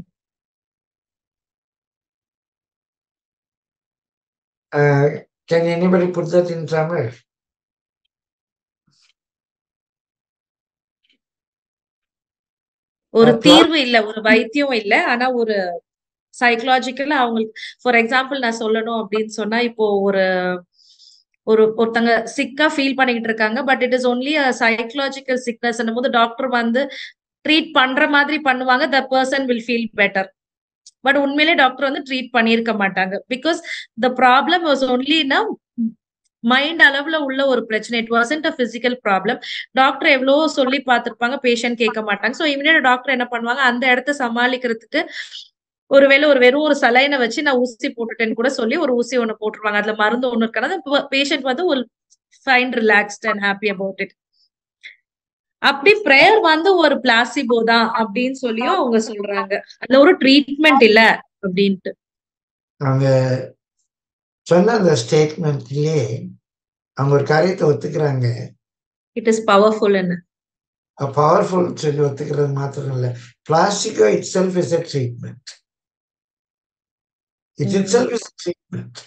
Speaker 3: Uh, can anybody put that in Tamil?
Speaker 1: ஒரு தீர்வு இல்ல, ஒரு வைத்தியம் இல்ல, ஆனா ஒரு சைக்கலாஜிக்கலா அவங்களுக்கு, ஃபார் எக்ஸாம்பிள் நான் சொல்லணும் அப்படின்னு சொன்னா, இப்போ ஒரு ஒரு ஒருத்தங்க சிக்கா ஃபீல் பண்ணிக்கிட்டு இருக்காங்க, but it is only a psychological sickness போது டாக்டர் வந்து ட்ரீட் பண்ற மாதிரி பண்ணுவாங்க. The person will feel better. பட் உண்மையிலே டாக்டர் வந்து ட்ரீட் பண்ணியிருக்க மாட்டாங்க. பிகாஸ் த ப்ராப்ளம் வாஸ் ஒன்லினா மைண்ட் அளவுல உள்ள ஒரு பிரச்சனை. It wasn't a physical problem. Doctor எவ்வளவோ சொல்லி பார்த்திருப்பாங்க, பேஷண்ட் கேட்க மாட்டாங்க. ஸோ இமிடியேட் டாக்டர் என்ன பண்ணுவாங்க, அந்த இடத்த சமாளிக்கிறதுக்கு ஒருவேளை ஒரு வெறும் ஒரு சலைனை வச்சு நான் ஊசி போட்டுட்டேன்னு கூட சொல்லி ஒரு ஊசி ஒண்ணு போட்டுருவாங்க. அதுல மருந்து ஒண்ணு இருக்காது. பேஷண்ட் வந்து ஒரு fine relaxed and happy about it. அப்படி பிரேயர் வந்து ஒரு பிளாசிபோ தான் அப்படின்னு சொல்லியும் அவங்க சொல்றாங்க. அதுல ஒரு ட்ரீட்மெண்ட் இல்ல அப்படின்ட்டு
Speaker 3: அவங்க சொன்ன அந்த ஸ்டேட்மெண்ட்லயே அவங்க ஒரு காரியத்தை ஒத்துக்கிறாங்க.
Speaker 1: It is powerful.
Speaker 3: பவர்ஃபுல் சொல்லி ஒத்துக்கிறது மாத்திரம் இல்ல, placebo it self is a treatment. It it self is treatment.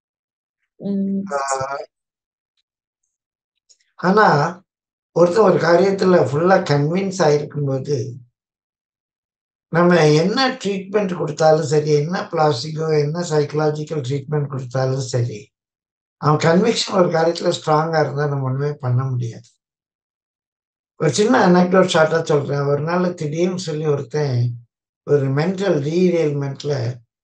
Speaker 3: ஆனா ஒருத்தர் ஒரு காரியத்துல ஃபுல்லா கன்வின்ஸ் ஆயிருக்கும் போது நம்ம என்ன ட்ரீட்மெண்ட் கொடுத்தாலும் சரி, என்ன பிளாஸ்டிக்கோ என்ன சைக்கலாஜிக்கல் ட்ரீட்மெண்ட் கொடுத்தாலும் சரி, அவன் கன்விக்ஷன் ஒரு காரியத்துல ஸ்ட்ராங்கா இருந்தா நம்ம ஒண்ணுமே பண்ண முடியாது. ஒரு சின்ன அனெக்டோட் ஷார்ட்டா சொல்றேன். ஒரு நாள் திடீர்னு சொல்லி ஒருத்தன் ஒரு மென்டல் ரீரியல்மெண்ட்ல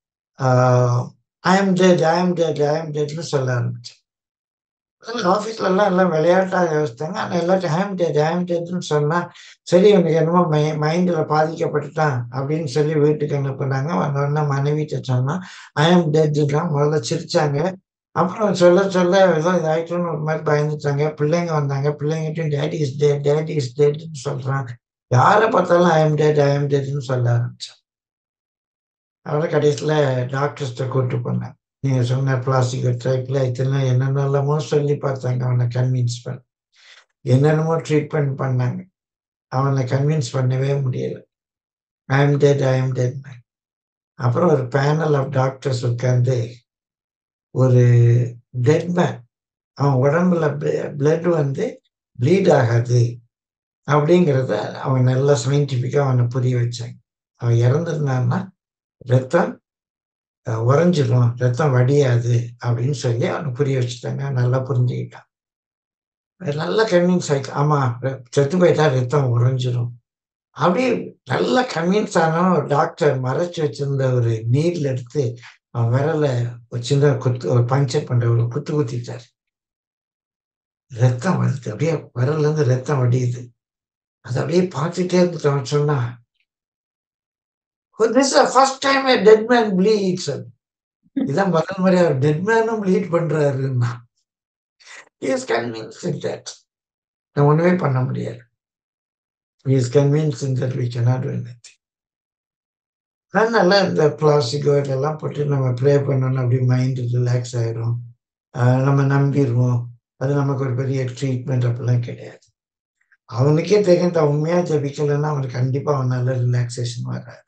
Speaker 3: I am dead I am dead I am டெட்னு சொல்ல ஆரம்பிச்சேன். ஆஃபீஸ்ல எல்லாம் எல்லாம் விளையாட்டாக யோசித்தாங்க. ஆனால் எல்லாத்தையும் I am dead I am டெட்னு சொன்னா சரி எனக்கு என்னமோ மை மைண்ட்ல பாதிக்கப்பட்டுட்டான் அப்படின்னு சொல்லி வீட்டுக்கு அனுப்புனாங்க. வந்தோடனே மனைவிட்ட சொன்னா ஐ எம் டெட் தான் முதல்ல சிரிச்சாங்க. அப்புறம் சொல்ல சொல்ல ஏதோ இதாயிட்டுன்னு ஒரு மாதிரி பயந்துட்டாங்க. பிள்ளைங்க வந்தாங்க, பிள்ளைங்கிட்டையும் daddy is dead daddy is டெட்னு சொல்றாங்க. யாரை பார்த்தாலும் I am dead I am டெட்னு சொல்ல ஆரம்பிச்சான். அவரை கடைசியில டாக்டர்ஸ்ட கூட்டு போனாங்க. நீங்க சொன்ன பிளாஸ்டிக் ட்ரைப்ல இத்தனை என்னென்னமோ சொல்லி பார்த்தாங்க, அவனை கன்வின்ஸ் பண்ண என்னென்னமோ ட்ரீட்மெண்ட் பண்ணாங்க, அவனை கன்வின்ஸ் பண்ணவே முடியல. I am dead I am dead. அப்புறம் ஒரு பேனல் ஆஃப் டாக்டர்ஸ் உட்கார்ந்து ஒரு டெட் மேன் அவன் உடம்புல பிளட் வந்து ப்ளீட் ஆகாது அப்படிங்கிறத அவங்க நல்லா சயின்டிஃபிக்கா அவனை புரிய வச்சாங்க. அவன் இறந்துருந்தான்னா ரத்தம் உறைஞ்சிடும், ரத்தம் வடியாது அப்படின்னு சொல்லி அவனுக்கு புரிய வச்சுட்டாங்க. நல்லா புரிஞ்சுக்கிட்டான், நல்லா கன்வின்ஸ் ஆயிட்டு ஆமா செத்து போயிட்டா ரத்தம் உறைஞ்சிடும் அப்படி நல்லா கன்வின்ஸ் ஆனாலும் ஒரு டாக்டர் மறைச்சு வச்சிருந்த ஒரு நீர்ல எடுத்து அவன் விரல ஒரு சின்ன குத்து ஒரு பஞ்சர் பண்ற ஒரு குத்து குத்திட்டாரு. ரத்தம் வருது, அப்படியே விரல்ல இருந்து ரத்தம் வடியுது. அது அப்படியே பார்த்துட்டே இருந்துட்டு சொன்னா this is the first time a dead man bleeds. இதான் முதல் முறையா ஒரு டெட் மேனும் ப்ளீட் பண்றாருன்னா he is convinced that நம்ம ஒண்ணுமே பண்ண முடியாது. he is convinced that we cannot do anything. அதனால இந்த பிளாஸ்டிக்கோ இதெல்லாம் போட்டு நம்ம ப்ரே பண்ணணும், அப்படி மைண்ட் ரிலாக்ஸ் ஆயிரும், நம்ம நம்பிடுவோம், அது நமக்கு ஒரு பெரிய ட்ரீட்மெண்ட் அப்படிலாம் கிடையாது. அவனுக்கே தெரியும் உண்மையா ஜபிக்கலைன்னா அவனுக்கு கண்டிப்பா அவனால ரிலாக்ஸேஷன் வராது.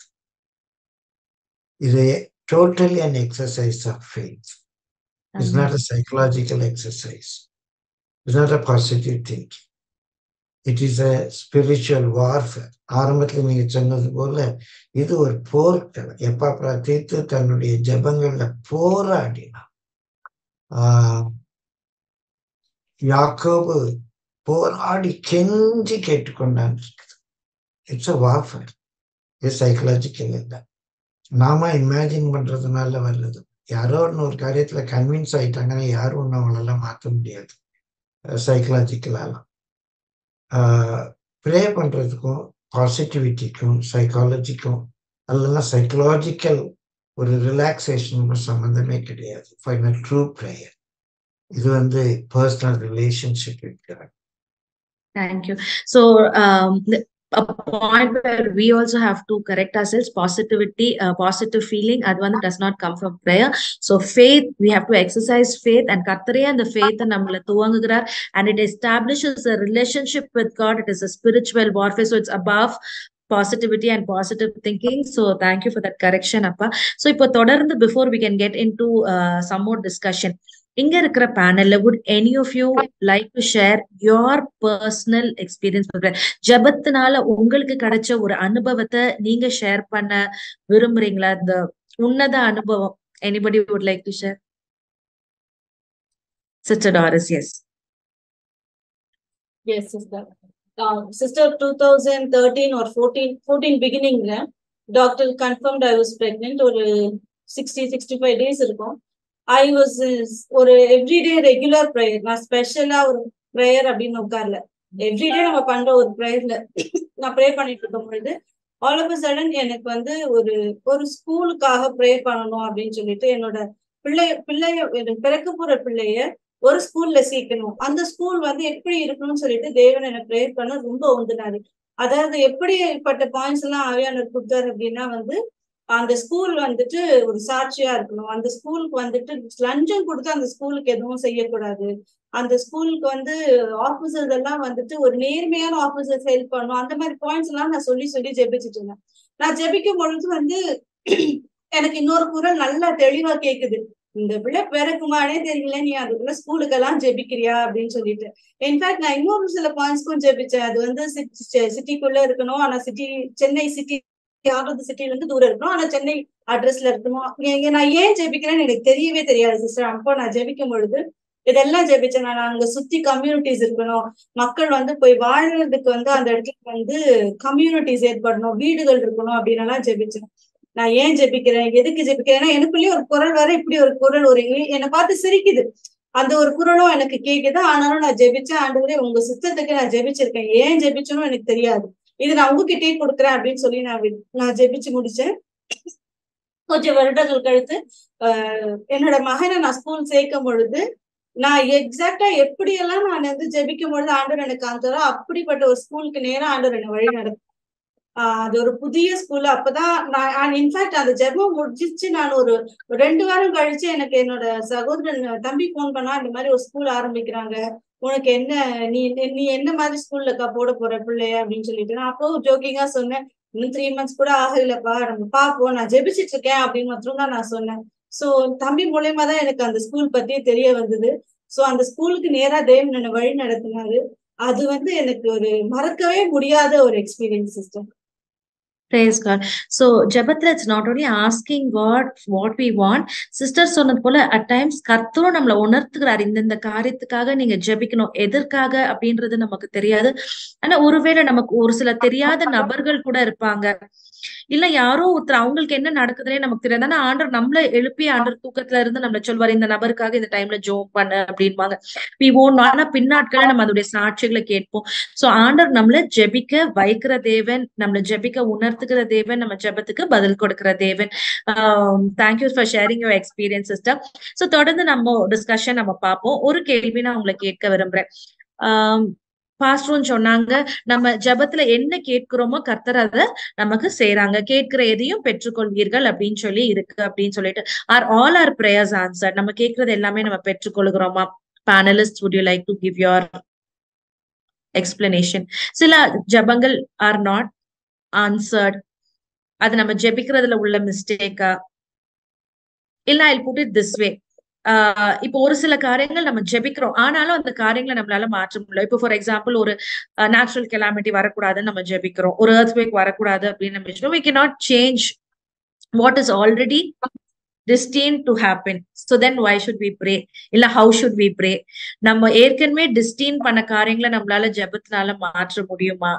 Speaker 3: இது totally an exercise of faith. It's not a psychological exercise. It's not a positive thinking. It is a spiritual warfare. ஆரம்பத்தில் நீங்க சொன்னது போல இது ஒரு போர்க்களம். எப்பா தீர்த்து தன்னுடைய ஜபங்கள்ல போராடினான். ஆஹ் யாக்கோபு போராடி கெஞ்சி கேட்டுக்கொண்டான். It's a warfare. இது சைக்கலாஜிக்கல் இல்லை, நாம இமேஜின் பண்றதுனால வர்றது. யாரோ ஒன்று ஒரு காரியத்துல கன்வின்ஸ் ஆயிட்டாங்கன்னா யாரும் ஒன்று அவங்களெல்லாம் மாற்ற முடியாது. சைக்கலாஜிக்கலாலாம் ப்ரே பண்றதுக்கும் பாசிட்டிவிட்டிக்கும் சைக்காலஜிக்கும் அதெல்லாம் சைக்கலாஜிக்கல் ஒரு ரிலாக்ஸேஷனுக்கும் சம்மந்தமே கிடையாது. ஃபைனல் ட்ரூ ப்ரேயர் இது வந்து பர்சனல் ரிலேஷன்ஷிப் இருக்கிறாங்க.
Speaker 1: Thank you. So a point where we also have to correct ourselves. Positivity, uh, positive feeling, that one does not come from prayer. So faith, we have to exercise faith, and kathare and the faith nammala thuvangurar, and it establishes a relationship with God. It is a spiritual warfare, so it's above positivity and positive thinking. So thank you for that correction, appa. So ipo thodarந்து before we can get into uh, some more discussion, இங்க இருக்கிற பேனல்ல would any of you like to share your personal experience with ஜபத்தினால உங்களுக்கு கிடைச்ச ஒரு அனுபவத்தை நீங்க share பண்ண விரும்புறீங்களா? இந்த உன்னத அனுபவம் anybody would like to share? Sister Doris, yes.
Speaker 2: Yes, sister. Uh, sister, two thousand thirteen or fourteen, fourteen beginning, doctor confirmed I was pregnant or sixty, sixty-five days இருக்கும். I was ஒரு everyday regular prayer, நான் ஸ்பெஷலா ஒரு prayer அப்படின்னு உட்கார்ல, everyday நம்ம பண்ற ஒரு ப்ரேயர்ல நான் ப்ரே பண்ணிட்டு இருக்கும் பொழுது ஆல் ஆஃப் அ சடன் எனக்கு வந்து ஒரு ஒரு ஸ்கூலுக்காக ப்ரே பண்ணணும் அப்படின்னு சொல்லிட்டு என்னோட பிள்ளைய பிள்ளைய பிறக்க போற பிள்ளைய ஒரு ஸ்கூல்ல சேர்க்கணும், அந்த ஸ்கூல் வந்து எப்படி இருக்கணும்னு சொல்லிட்டு தேவன் எனக்கு ப்ரேயர் பண்ண ரொம்ப உந்துனாரு. அதாவது எப்படிப்பட்ட பாயிண்ட்ஸ் எல்லாம் ஆவியானவர் கொடுத்தாரு அப்படின்னா வந்து அந்த ஸ்கூல் வந்துட்டு ஒரு சாட்சியா இருக்கணும், அந்த ஸ்கூலுக்கு வந்துட்டு லஞ்சம் கொடுத்து அந்த ஸ்கூலுக்கு எதுவும் செய்யக்கூடாது, அந்த ஸ்கூலுக்கு வந்து ஆபீசர்ஸ் எல்லாம் வந்துட்டு ஒரு நேர்மையான ஆபீசர்ஸ் ஹெல்ப் பண்ணணும், அந்த மாதிரி பாயிண்ட்ஸ் எல்லாம் நான் சொல்லி சொல்லி ஜெபிச்சுட்டு இருந்தேன். நான் ஜெபிக்கும் பொழுது வந்து எனக்கு இன்னொரு குரல் நல்லா தெளிவா கேக்குது, இந்த பிள்ளை பிறக்குமானே தெரியல, நீ அதுக்குள்ள ஸ்கூலுக்கெல்லாம் ஜெபிக்கிறியா அப்படின்னு சொல்லிட்டு. இன்ஃபேக்ட் நான் இன்னொரு சில பாயிண்ட்ஸ்க்கும் ஜெபிச்சேன். அது வந்து சிட்டிக்குள்ள இருக்கணும், ஆனா சிட்டி சென்னை சிட்டி ஆகிறது சிட்டில இருந்து தூரம் இருக்கணும், ஆனா சென்னை அட்ரஸ்ல இருக்கணும். நான் ஏன் ஜெபிக்கிறேன்னு எனக்கு தெரியவே தெரியாது சிஸ்டர். அப்போ நான் ஜெபிக்கும் பொழுது இதெல்லாம் ஜெபிச்சேன். நான் அங்க சுத்தி கம்யூனிட்டிஸ் இருக்கணும், மக்கள் வந்து போய் வாழ்றதுக்கு வந்து அந்த இடத்துல வந்து கம்யூனிட்டிஸ் ஏற்படணும், வீடுகள் இருக்கணும் அப்படின்னு எல்லாம் ஜெபிச்சேன். நான் ஏன் ஜெபிக்கிறேன், எதுக்கு ஜெபிக்கிறேன், ஏன்னா எனக்குள்ளேயே ஒரு குரல் வர, இப்படி ஒரு குரல் ஒரு என்னை பார்த்து சிரிக்குது, அந்த ஒரு குரலும் எனக்கு கேக்குது. ஆனாலும் நான் ஜெபிச்சேன், ஆண்டவரே உங்க சுத்தத்துக்கு நான் ஜெபிச்சிருக்கேன், ஏன் ஜெபிச்சனும் எனக்கு தெரியாது, இது நான் உங்ககிட்டயே கொடுக்குறேன் அப்படின்னு சொல்லி நான் நான் ஜெபிச்சு முடிச்சேன். கொஞ்சம் வருடங்கள் கழித்து ஆஹ் என்னோட மகனை நான் ஸ்கூல் சேர்க்கும் பொழுது நான் எக்ஸாக்டா எப்படியெல்லாம் நான் வந்து ஜெபிக்கும் பொழுது ஆண்டவர் எனக்கு காமிச்சாரோ அப்படிப்பட்ட ஒரு ஸ்கூலுக்கு நேரம் ஆண்டவர் என்னை வழி நடக்கும். ஆஹ் அது ஒரு புதிய ஸ்கூல். அப்பதான் நான் இன்ஃபேக்ட் அந்த ஜெபம் முடிஞ்சிச்சு, நான் ஒரு ரெண்டு வாரம் கழிச்சு எனக்கு என்னோட சகோதரன் தம்பி போன் பண்ணா, இந்த மாதிரி ஒரு ஸ்கூல் ஆரம்பிக்கிறாங்க, உனக்கு என்ன, நீ நீ என்ன மாதிரி ஸ்கூல்லக்கா போட போற பிள்ளைய அப்படின்னு சொல்லிட்டு. நான் அப்போ ஜோக்கிங்கா சொன்னேன், இன்னும் த்ரீ மந்த்ஸ் கூட ஆகலப்பா, நம்ம பாப்போம், நான் ஜெபிச்சிட்டு இருக்கேன் அப்படின்னு மாத்திரம் தான் நான் சொன்னேன். சோ தம்பி மூலயமா தான் எனக்கு அந்த ஸ்கூல் பத்தியே தெரிய வந்தது. சோ அந்த ஸ்கூலுக்கு நேரா தேவன் என்னை வழி நடத்தினாரு. அது வந்து எனக்கு ஒரு மறக்கவே முடியாத ஒரு experience sister.
Speaker 1: Praise God. So ஜெபத்துல it's not only asking God what we want. Sister சொன்னது போல at times கர்த்தரும் நம்மள உணர்த்துகிறார், இந்த இந்த காரியத்துக்காக நீங்க ஜெபிக்கணும், எதற்காக அப்படின்றது நமக்கு தெரியாது. ஆனா ஒருவேளை நமக்கு ஒரு சில தெரியாத நபர்கள் கூட இருப்பாங்க, இல்ல யாரோ ஒருத்தர் அவங்களுக்கு என்ன நடக்குதுன்னே நமக்கு தெரியாது. ஆனா ஆண்டவர் நம்மள எழுப்பி ஆண்டவர் தூக்கத்துல இருந்து நம்மள சொல்வார், இந்த நபருக்காக இந்த டைம்ல ஜோம் பண்ண அப்படின்வாங்க. we won't. ஆனா பின்னாட்களை நம்ம அதோடைய சாட்சிகளை கேட்போம். சோ ஆண்டவர் நம்மள ஜெபிக்க வைக்கிற தேவன், நம்மள ஜெபிக்க உணர்த்துகிற தேவன், நம்ம ஜெபத்துக்கு பதில் கொடுக்கிற தேவன். Thank you for sharing your experience sister. So தொடர்ந்து நம்ம டிஸ்கஷன் நம்ம பார்ப்போம். ஒரு கேள்வி நான் உங்களை கேட்க விரும்புறேன். ஆஹ் பாஸ்டரும் சொன்னாங்க, நம்ம ஜெபத்துல என்ன கேட்கிறோமோ கர்த்தர் அதை நமக்கு செய்றாங்க, கேட்கிற எதையும் பெற்றுக்கொள்வீர்கள் அப்படின்னு சொல்லி இருக்கு அப்படின்னு சொல்லிட்டு. Are all our prayers answer? நம்ம கேட்கறது எல்லாமே நம்ம பெற்றுக்கொள்கிறோமா? Panelist, would you like to give your explanation? சில ஜெபங்கள் ஆர் நாட் ஆன்சர்ட், அது நம்ம ஜெபிக்கிறதுல உள்ள மிஸ்டேக்கா? இல்ல I'll put it this way. ஆஹ் இப்போ ஒரு சில காரியங்கள் நம்ம ஜெபிக்கிறோம், ஆனாலும் அந்த காரியங்களை நம்மளால மாற்ற முடியல. இப்போ ஃபார் எக்ஸாம்பிள் ஒரு நேச்சுரல் கெலாமிட்டி வரக்கூடாதுன்னு நம்ம ஜெபிக்கிறோம், ஒரு earthquake வரக்கூடாது அப்படின்னு நம்ம we cannot change what is already destined to happen. So then why should we pray? இல்ல how should we pray? நம்ம ஏற்கனவே டிஸ்டீன் பண்ண காரியங்களை நம்மளால ஜெபத்தினால மாற்ற முடியுமா?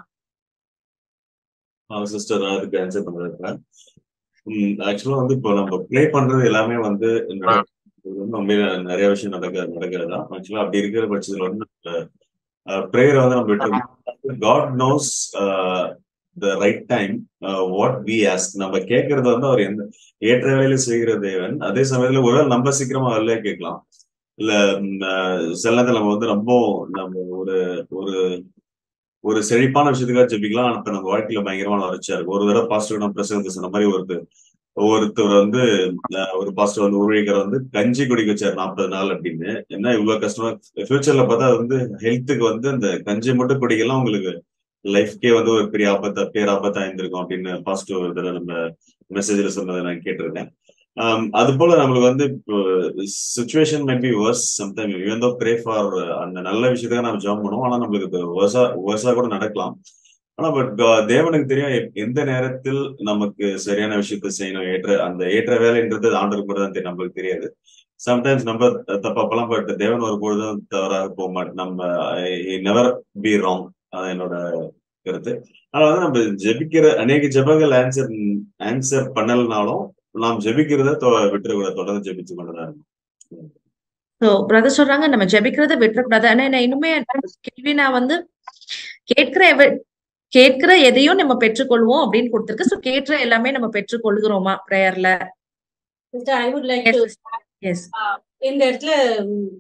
Speaker 5: சிஸ்டர் நான் அதுக்கு ஆன்சர் பண்றேன். ஆக்சுவலா வந்து இப்போ நம்ம ப்ரே பண்றது எல்லாமே வந்து நிறைய விஷயம் நடக்க நடக்கிறதா. ஆக்சுவலா அப்படி இருக்கிற பட்சத்துல வந்து ப்ரேயரை வந்து நம்ம விட்டு God knows the right time what we ask. நம்ம கேட்கறது வந்து அவர் எந்த ஏற்ற வேலையில செய்கிற தேவன். அதே சமயத்துல ஒரு வேளை நம்ம சீக்கிரமா வரல கேட்கலாம், இல்ல சில நேரத்துல நம்ம வந்து ரொம்ப நம்ம ஒரு ஒரு ஒரு செழிப்பான விஷயத்துக்காக ஜெபிக்கலாம், அப்ப நம்ம வாழ்க்கையில பயங்கரமான வளர்ச்சியா இருக்கும். ஒரு தடவை பாஸ்டர் நம்ம பிரசங்கத்தை சொன்ன மாதிரி ஒருத்தர் ஒருத்தர் வந்து ஒரு பாஸ்டர் வந்து ஊழியர் வந்து கஞ்சி குடிக்க வச்சாரு நாற்பது நாள் அப்படின்னு. என்ன இவ்வளவு கஷ்டமா ஃபியூச்சர்ல பார்த்தா அது வந்து ஹெல்த்துக்கு வந்து அந்த கஞ்சி மட்டும் குடிக்கலாம் உங்களுக்கு லைஃப்கே வந்து ஒரு பெரிய ஆபத்தா பேர் ஆபத்தா இருந்திருக்கும் அப்படின்னு பாஸ்டர் ஒரு தடவை நம்ம மெசேஜ்ல சொன்னதை நான் கேட்டிருக்கேன். அது போல நம்மளுக்கு வந்து situation might be worse sometime, even though pray for அந்த நல்ல விஷயத்துக்காக நம்ம ஜாம் பண்ணுவோம், ஆனா நம்மளுக்கு வர்ஸா வர்ஸா கூட நடக்கலாம். ஆனா பட் தேவனுக்கு தெரியும் எப்- எந்த நேரத்தில் நமக்கு சரியான விஷயத்த செய்யணும், ஏற்ற அந்த ஏற்ற வேலைன்றது ஆண்டவருக்கு மட்டும் தான் தெரியும், நம்மளுக்கு தெரியாது. சம்டைம்ஸ் நம்ம தப்பாப்பெல்லாம், பட் தேவன் ஒருபொழுதும் தவறாக போக மாட்டோம். நம்ம நெவர் பி ராங். அதான் என்னோட கருத்து. ஆனா வந்து நம்ம ஜெபிக்கிற அநேக ஜெபங்கள் ஆன்சர் ஆன்சர் பண்ணலனாலும் நாம் ஜெபிக்கிறத தொ- விட்டுறக்கூடாது, தொடர்ந்து ஜெபிச்சு கொண்டுதான் இருக்கணும்.
Speaker 1: ஸோ பிரதர் சொல்றாங்க நம்ம ஜெபிக்கிறத விட்டுறக்கூடாது. ஆனா நான் இன்னுமே கேள்வி நான் வந்து கேட்கிற எவ- கேட்கிற எதையும் நம்ம பெற்றுக்கொள்வோம் அப்படின்னு கொடுத்திருக்கு. ஸோ கேட்கிற எல்லாமே நம்ம பெற்றுக்கொள்கிறோமா பிரேயர்ல?
Speaker 2: Sister, I would like to
Speaker 1: yes
Speaker 2: uh, இந்த இடத்துல ம்,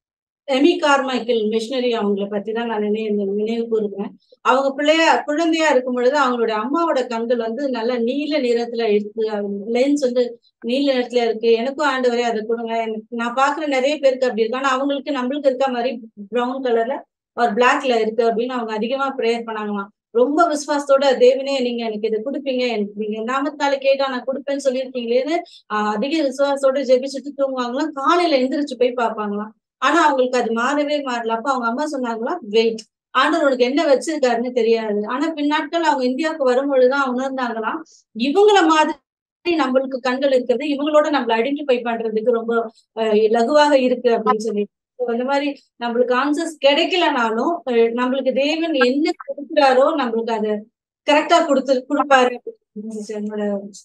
Speaker 2: எமி கார்மைக்கேல் மிஷனரி அவங்கள பத்தி தான் நான் நினைவு நினைவு கூறுகிறேன். அவங்க பிள்ளையா குழந்தையா இருக்கும் பொழுது அவங்களுடைய அம்மாவோட கண்கள் வந்து நல்ல நீல நிறத்துல இருக்கு, லென்ஸ் வந்து நீல நிறத்துல இருக்கு. எனக்கும் ஆண்டவரே அதை கொடுங்க. எனக்கு நான் பாக்குற நிறைய பேருக்கு அப்படி இருக்கு. ஆனா அவங்களுக்கு நம்மளுக்கு இருக்க மாதிரி ப்ரௌன் கலர்ல ஒரு பிளாக்ல இருக்கு அப்படின்னு அவங்க அதிகமா ப்ரேயர் பண்ணாங்களாம். ரொம்ப விசுவாசத்தோட, தேவனே நீங்க எனக்கு இதை கொடுப்பீங்க, எனக்கு நீங்க நாமத்தால கேட்டா நான் கொடுப்பேன்னு சொல்லியிருக்கீங்களேன்னு ஆஹ் அதிக விசுவாசத்தோட ஜெபிச்சுட்டு தூங்குவாங்களாம். காலையில எந்திரிச்சு போய் பார்ப்பாங்களாம். ஆனா அவங்களுக்கு அது மாறவே மாறல. அப்ப அவங்க அம்மா சொன்னாங்களாம், வெயிட், ஆண்டவர் உனக்கு என்ன வச்சிருக்காருன்னு தெரியாது. ஆனா பின்னாட்கள் அவங்க இந்தியாவுக்கு வரும்பொழுதுதான் உணர்ந்தாங்களாம், இவங்கள மாதிரி நம்மளுக்கு கண்கள் இருக்கிறது இவங்களோட நம்மள ஐடென்டிஃபை பண்றதுக்கு ரொம்ப அஹ், லகுவாக இருக்கு அப்படின்னு சொல்லி. So, இந்த மாதிரி நம்மளுக்கு ஆன்சர்ஸ் கிடைக்கலனாலும் அஹ், நம்மளுக்கு தேவன் என்ன கொடுக்குறாரோ நம்மளுக்கு அதை கரெக்டா கொடுத்து கொடுப்பாரு அப்படின்னு என்னோட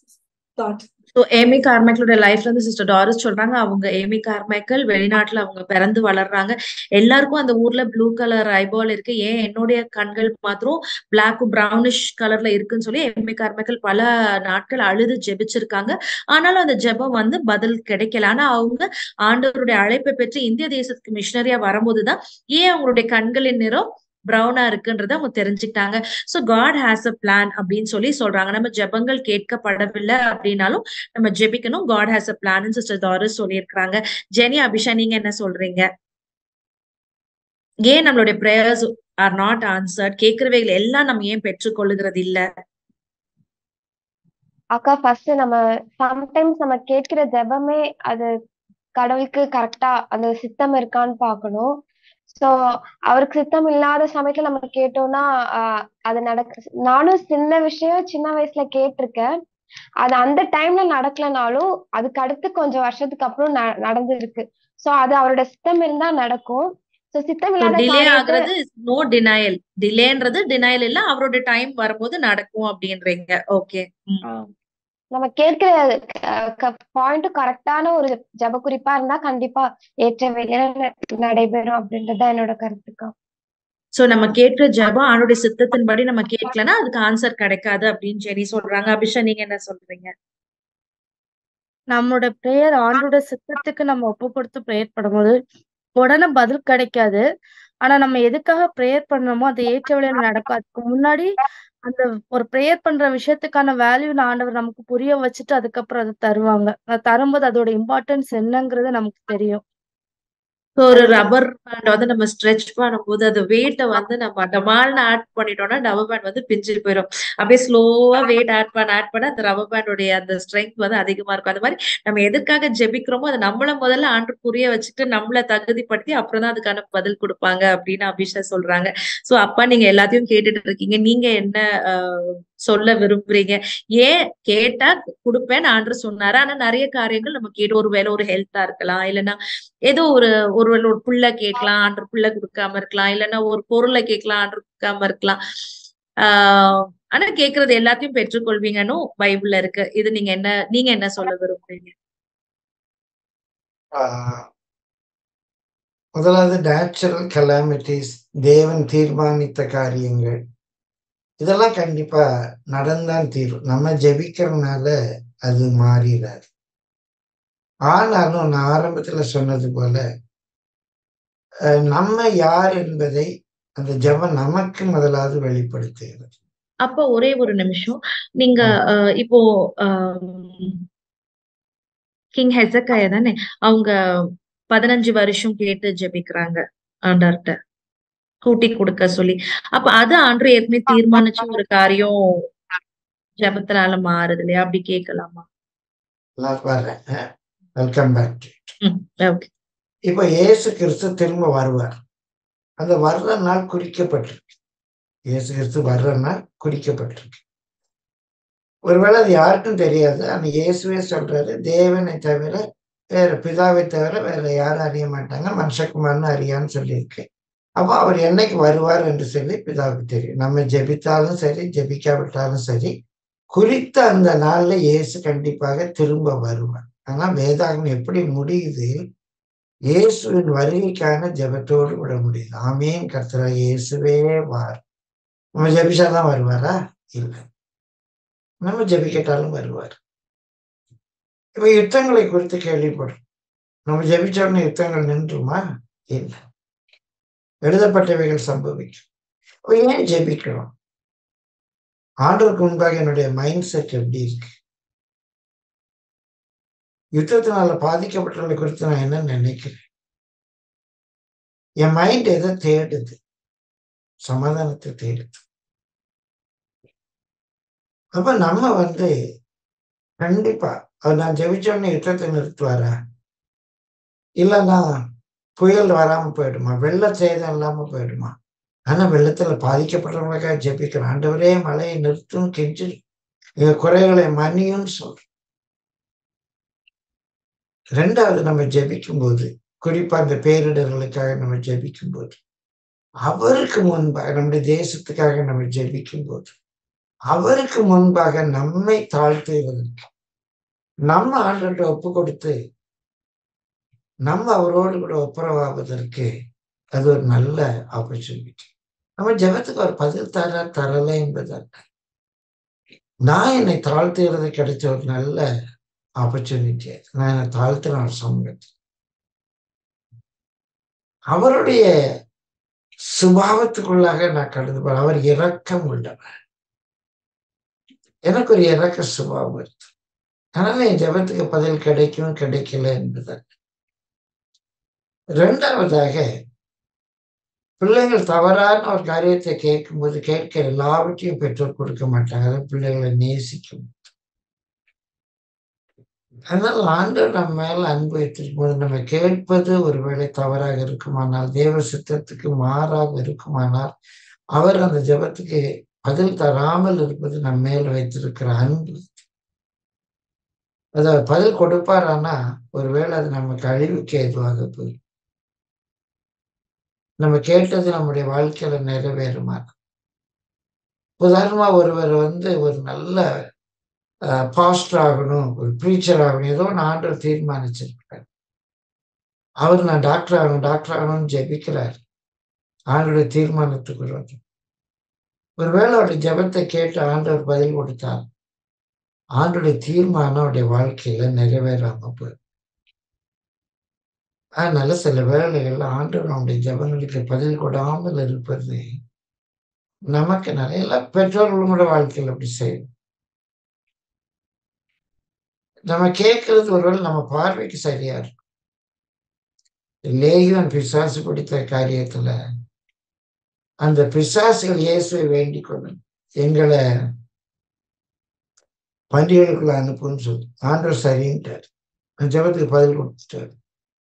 Speaker 2: தாட்.
Speaker 1: ஸோ ஏமி கார்மைக்கலோட லைஃப்ல இருந்து சிஸ்டர் டாரிஸ் சொல்றாங்க, அவங்க ஏமி கார்மைக்கல் வெளிநாட்டுல அவங்க பிறந்து வளர்றாங்க. எல்லாருக்கும் அந்த ஊர்ல ப்ளூ கலர் ஐபால் இருக்கு, ஏன் என்னுடைய கண்கள் மாத்திரம் பிளாக்கும் ப்ரௌனிஷ் கலர்ல இருக்குன்னு சொல்லி ஏமி கார்மைக்கல் பல நாட்கள் அழுது ஜெபிச்சிருக்காங்க. ஆனாலும் அந்த ஜெபம் வந்து பதில் கிடைக்கல. ஆனா அவங்க ஆண்டவருடைய அழைப்பை பெற்று இந்திய தேசத்துக்கு மிஷனரியா வரும்போதுதான் ஏன் அவங்களுடைய கண்களின் நிறம் ப்ரௌனா இருக்குன்றத அவங்க தெரிஞ்சுக்கிட்டாங்க. So God has a plan அப்படின்னு சொல்லி சொல்றாங்க. நம்ம ஜெபங்கள் கேட்கப்படவில்லை அப்படின்னாலும் நம்ம ஜெபிக்கணும். God has a plan sister Doris சொல்லியிருக்கிறாங்க. ஜெனி, அபிஷா, நீங்க என்ன சொல்றீங்க? ஏன் நம்மளுடைய பிரேயர்ஸ் ஆர் நாட் ஆன்சர்ட்? கேட்கிறவைகள் எல்லாம் நம்ம ஏன் பெற்றுக்கொள்ளுகிறது இல்ல?
Speaker 4: அக்கா, ஃபர்ஸ்ட் நம்ம சம்டைம்ஸ் நம்ம கேட்கிற ஜெபமே அது கடவுளுக்கு கரெக்டா அந்த சித்தம் இருக்கான்னு பார்க்கணும். சோ அவருக்கு சித்தம் இல்லாத சமயத்துல நம்ம கேட்டோம்னா ஆஹ் அது நடக்க, நானும் சின்ன விஷயம் சின்ன வயசுல கேட்டிருக்கேன். அது அந்த டைம்ல நடக்கலனாலும் அதுக்கு அடுத்து கொஞ்சம் வருஷத்துக்கு அப்புறம் ந- நடந்திருக்கு. சோ அது அவரோட சித்தம் இருந்தா நடக்கும். சோ சித்தம் இல்லாத
Speaker 1: டிலே
Speaker 4: காரியத்தை
Speaker 1: ஆகுறது நோ டினையல். டிலேன்றது டினையல் இல்ல, அவரோட டைம் வரும்போது நடக்கும் அப்படின்றீங்க. ஓகே.
Speaker 4: ஆஹ் நம்ம கேட்கிற பாயிண்ட் கரெக்டான ஒரு ஜெப குறிப்பா இருந்தா கண்டிப்பா ஏற்ற வேலையில ந- நடைபெறும் அப்படின்றதுதான் என்னோட கருத்துக்கா.
Speaker 1: சோ நம்ம கேட்கிற ஜெபம் ஆணுடைய சித்தத்தின்படி நம்ம கேட்கலன்னா அதுக்கு ஆன்சர் கிடைக்காது அப்படின்னு ஜெனி சொல்றாங்க. அபிஷா, நீங்க என்ன சொல்றீங்க?
Speaker 6: நம்மளோட பிரேயர் ஆண்டோட சித்தத்துக்கு நம்ம ஒப்பு கொடுத்து பிரேயர் பண்ணும்போது உடனே பதில் கிடைக்காது. ஆனா நம்ம எதுக்காக பிரேயர் பண்றோமோ அது ஏற்ற வழியில நடக்கும். அதுக்கு முன்னாடி அந்த ஒரு பிரேயர் பண்ற விஷயத்துக்கான வேல்யூ ஆண்டவர் நமக்கு புரிய வச்சுட்டு அதுக்கப்புறம் அதை தருவாங்க. அது தரும்போது அதோட இம்பார்ட்டன்ஸ் என்னங்கிறது நமக்கு தெரியும்.
Speaker 1: So, ஒரு
Speaker 6: அது
Speaker 1: ரப்பர் பேண்ட் வந்து நம்ம ஸ்ட்ரெச் பண்ணும்போது அது வெயிட்ட வந்து நம்ம டமால்னு ஆட் பண்ணிட்டோம்னா ரப்பர் பேண்ட் வந்து பிஞ்சு போயிடும். அப்படியே ஸ்லோவா வெயிட் ஆட் பண்ண ஆட் பண்ண அந்த ரப்பர் பேண்டோடைய அந்த ஸ்ட்ரென்த் வந்து அதிகமா இருக்கும். அது மாதிரி நம்ம எதற்காக ஜெபிக்கிறோமோ அதை நம்மள முதல்ல ஆண்டு புரிய வச்சுட்டு நம்மள தகுதிப்படுத்தி அப்புறம் தான் அதுக்கான பதில் கொடுப்பாங்க அப்படின்னு அபிஷா சொல்றாங்க. சோ அப்பா, நீங்க எல்லாத்தையும் கேட்டுட்டு இருக்கீங்க. நீங்க என்ன ஆஹ் சொல்ல விரும்புறீங்க? ஏன் கேட்டா கொடுப்பேன்னு ஆண்டு சொன்னாரு. ஆனா நிறைய காரியங்கள் நம்ம கேட்டு, ஒருவேளை ஒரு ஹெல்த்தா இருக்கலாம், இல்லைன்னா ஏதோ ஒரு ஒருவேளை ஒரு புள்ள கேட்கலாம், ஆண்டு புள்ள கொடுக்காம இருக்கலாம், இல்லைன்னா ஒரு பொருளை கேட்கலாம், ஆண்டு கொடுக்காம இருக்கலாம். ஆஹ் ஆனா கேட்கறது எல்லாத்தையும் பெற்றுக்கொள்வீங்கன்னு பைபிள்ல இருக்கு. இது நீங்க என்ன நீங்க என்ன சொல்ல விரும்புறீங்க?
Speaker 3: ஆஹ் முதலாவது நேச்சுரல் கலாமிட்டிஸ், தேவன் தீர்மானித்த காரியங்கள், இதெல்லாம் கண்டிப்பா நடந்தான் தீரும். நம்ம ஜெபிக்கிறதுனால அது மாறிடாது. ஆனாலும் நான் ஆரம்பத்துல சொன்னது போல அஹ் நம்ம யார் என்பதை அந்த ஜெபம் நமக்கு முதலாவது வெளிப்படுத்துகிறது.
Speaker 1: அப்ப ஒரே ஒரு நிமிஷம், நீங்க ஆஹ் இப்போ கிங் ஹெசக்காயா தானே, அவங்க பதினஞ்சு வருஷம் கேட்டு ஜெபிக்கிறாங்க ஆண்டவர்ட்ட கூட்டி கொடுக்க சொல்லி. அப்ப அது ஆண்டு ஏற்கனவே தீர்மானிச்ச ஒரு காரியம் ஜெபத்தினால மாறுது இல்லையா? அப்படி கேட்கலாமா?
Speaker 3: Welcome back.
Speaker 1: Hmm, okay.
Speaker 3: இப்ப இயேசு கிறிஸ்து திரும்ப வருவார். அந்த வர்ற நாள் குறிக்கப்பட்டிருக்கு. இயேசு கிறிஸ்து வர்றன்னா குறிக்கப்பட்டிருக்கு. ஒருவேளை அது யாருக்கும் தெரியாது. ஆனா இயேசுவே சொல்றாரு, தேவனை தவிர வேற, பிதாவை தவிர வேற யாரும் அறிய மாட்டாங்க, மனுஷகுமாரன்னு அறியான்னு சொல்லியிருக்கு. அப்போ அவர் என்னைக்கு வருவார் என்று சொல்லி பிதாவுக்கு தெரியும். நம்ம ஜெபித்தாலும் சரி, ஜெபிக்காவிட்டாலும் சரி, குறித்த அந்த நாள்ல இயேசு கண்டிப்பாக திரும்ப வருவார். ஆனா வேதாகமம் எப்படி முடியுது? இயேசுவின் வருகைக்கான ஜெபத்தோடு விட முடியுது. ஆமீன் கர்த்தராகிய இயேசுவே வார். நம்ம ஜெபிச்சாதான் வருவாரா? இல்லை. நம்ம ஜெபிக்கட்டாலும் வருவார். இப்ப யுத்தங்களை குறித்து கேள்விப்படுறோம். நம்ம ஜெபிச்சோம்னு யுத்தங்கள் நின்றுமா? இல்லை. எழுதப்பட்டவைகள் சம்பவிக்கும். அப்ப ஏன் ஜெபிக்கிறோம்? ஆண்டவருக்கு முன்பாக என்னுடைய மைண்ட் செட் எப்படி இருக்கு? யுத்தத்தினால பாதிக்கப்பட்டவர்களை குறித்து நான் என்ன நினைக்கிறேன்? என் மைண்ட் எதை தேடுது? சமாதானத்தை தேடுது. அப்ப நம்ம வந்து கண்டிப்பா அவர் நான் ஜெபிச்சோன்னு யுத்தத்தை நிறுத்துவாரா? இல்லைன்னா புயல் வராம போயிடுமா? வெள்ள சேதம் இல்லாம போயிடுமா? ஆனா வெள்ளத்துல பாதிக்கப்பட்டவங்களுக்காக ஜெபிக்கிறோம். ஆண்டவரே மழையை நிறுத்தும், கெஞ்சி எங்க குறைகளை மன்னியும் சொல்றோம். ரெண்டாவது, நம்ம ஜெபிக்கும் போது, குறிப்பா அந்த பேரிடர்களுக்காக நம்ம ஜெபிக்கும் போது, அவருக்கு முன்பாக, நம்முடைய தேசத்துக்காக நம்ம ஜெபிக்கும் போது, அவருக்கு முன்பாக நம்மை தாழ்த்துவதற்கு, நம்ம ஆண்டவர்கிட்ட ஒப்பு கொடுத்து நம்ம அவரோடு கூட ஒப்புரவாவதற்கு அது ஒரு நல்ல ஆப்பர்ச்சுனிட்டி. நம்ம ஜெபத்துக்கு ஒரு பதில் தர தரல என்பதல்ல. நான் என்னை தாழ்த்துகிறது கிடைச்ச ஒரு நல்ல ஆப்பர்ச்சுனிட்டி. நான் என்னை தாழ்த்தின ஒரு சமூகத்தில் அவருடைய சுபாவத்துக்குள்ளாக நான் கடந்து போறேன். அவர் இரக்கம் உள்ளவர். எனக்கு ஒரு இரக்க சுபாவம் இருக்கு. அதனால என் ஜெபத்துக்கு பதில் கிடைக்கும் கிடைக்கல என்பதல்ல. இரண்டாவதாக, பிள்ளைகள் தவறான ஒரு காரியத்தை கேட்கும்போது, கேட்க எல்லாவற்றையும் பெற்றோர் கொடுக்க மாட்டாங்க. அதை பிள்ளைகளை நேசிக்கும். அதனால ஆண்டவர் நம்ம மேல அன்பு வைத்திருக்கும் போது, நம்ம கேட்பது ஒருவேளை தவறாக இருக்குமானால், தேவ சித்தத்துக்கு மாறாக இருக்குமானால், அவர் அந்த ஜெபத்துக்கு பதில் தராமல் இருப்பது நம்ம மேல் வைத்திருக்கிற அன்பு. அத பதில் கொடுப்பாரானா ஒருவேளை அது நமக்கு அழிவுக்கு ஏதுவாக போய் நம்ம கேட்டது நம்முடைய வாழ்க்கையில நிறைவேறுமா? உதாரணமா ஒருவர் வந்து ஒரு நல்ல பாஸ்டர் ஆகணும், ஒரு ப்ரீச்சர் ஆகணும், ஏதோ ஒன்று ஆண்டவர் தீர்மானிச்சிருக்கிறார். அவர் நான் டாக்டர் ஆகணும் டாக்டர் ஆகணும்னு ஜெபிக்கிறார். ஆண்டோடைய தீர்மானத்துக்கு வருவது. ஒருவேளை அவருடைய ஜெபத்தை கேட்டு ஆண்டவர் பதில் கொடுத்தார், ஆண்டோடைய தீர்மானம் அவருடைய வாழ்க்கையில நிறைவேறாம போய். அதனால சில வேளைகள்ல ஆண்டவர் நம்முடைய ஜெபங்களுக்கு பதில் கொடாமல் இருப்பது நமக்கு நிறைய பெற்றோர்களும் கூட வாழ்க்கையில் அப்படி செய்யும். நம்ம கேட்கறது ஒருவேளை நம்ம பார்வைக்கு சரியா இருக்கும். லேகியோன் பிசாசு பிடித்த காரியத்துல அந்த பிசாசுகள் இயேசுவை வேண்டிக் கொள்ளும், எங்களை பண்டிகைகளுக்குள்ள அனுப்புன்னு சொல்லி ஆண்டவர் சரின்ட்டார். ஜெபத்துக்கு பதில் கொடுத்துட்டார்.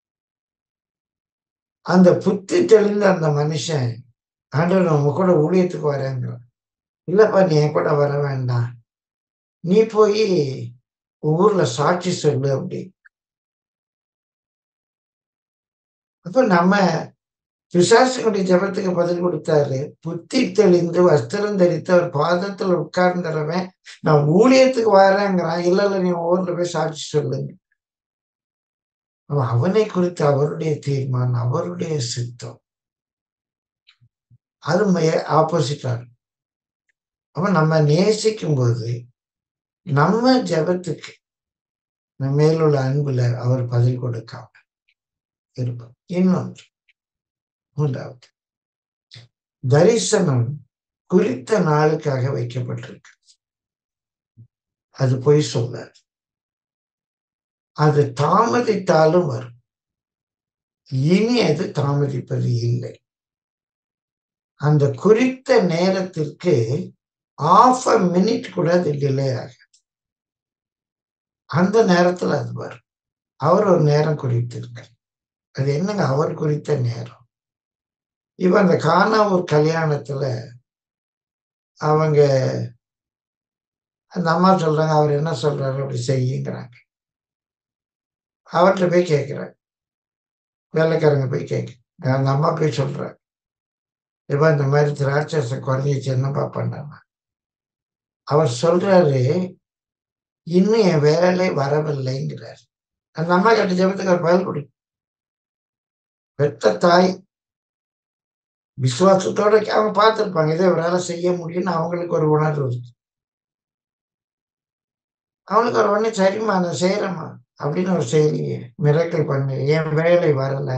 Speaker 3: அந்த புத்தி தெளிந்த அந்த மனுஷன், ஆண்டவர் நம்ம கூட ஊழியத்துக்கு வரேங்க, இல்லப்பா நீ என் கூட வர வேண்டாம், நீ போய் ஊர்ல சாட்சி சொல்லு அப்படி. அப்ப நம்ம பிசாசுடைய ஜெபத்துக்கு பதில் கொடுத்தாரு. புத்தி தெளிந்து வஸ்திரம் தரித்து அவர் பாதத்துல உட்கார்ந்துறவன் நான் ஊழியத்துக்கு வரேங்கிறான், இல்ல இல்ல நீ ஊர்ல போய் சாட்சி சொல்லுங்க. அவனை குறித்து அவருடைய தீர்மானம், அவருடைய சித்தம், அது ஆப்போசிட்டா. அப்ப நம்ம நேசிக்கும் போது நம்ம ஜெபத்துக்கு நம்ம மேலுள்ள அன்புல அவர் பதில் கொடுக்காம இருப்பார். இன்னொன்று, மூன்றாவது, தரிசனம் குறித்த நாளுக்காக வைக்கப்பட்டிருக்கு. அது பொய் சொல்லாது. அது தாமதித்தாலும் வரும். இனி அது தாமதிப்பது இல்லை. அந்த குறித்த நேரத்திற்கு ஆஃப் அ மினிட் கூட அது டிலே ஆகாது. அந்த நேரத்துல அது வரும். அவர் ஒரு நேரம் குறித்திருக்க. அது என்னங்க அவர் குறித்த நேரம்? இப்ப அந்த கானா ஒரு கல்யாணத்துல அவங்க அந்த அம்மா சொல்றாங்க, அவர் என்ன சொல்றாரு அப்படி செய்யுங்கிறாங்க. அவர்கிட்ட போய் கேட்கிறாங்க, வேலைக்காரங்க போய் கேட்க அந்த அம்மா போய் சொல்றாங்க, இப்ப இந்த மாதிரி திராட்சை குறைஞ்சிச்சு, என்னப்பா பண்ணாங்க? அவர் சொல்றாரு, இன்னும் என் வேலை வரவில்லைங்கிறார். அந்த அம்மா கேட்ட ஜெபத்துக்கு அவர் பதில் கொடுக்கும். பெத்த தாய் விசுவாசத்தோட அவங்க பார்த்துருப்பாங்க, இதை வேலை செய்ய முடியும்னு அவங்களுக்கு ஒரு உணர்வு இருக்கு. அவனுக்கு ஒரு உடனே சரிம்மா அதை செய்யறேம்மா அப்படின்னு ஒரு செய்தியை மிரக்கல் பண்ணு, என் வேலை வரல.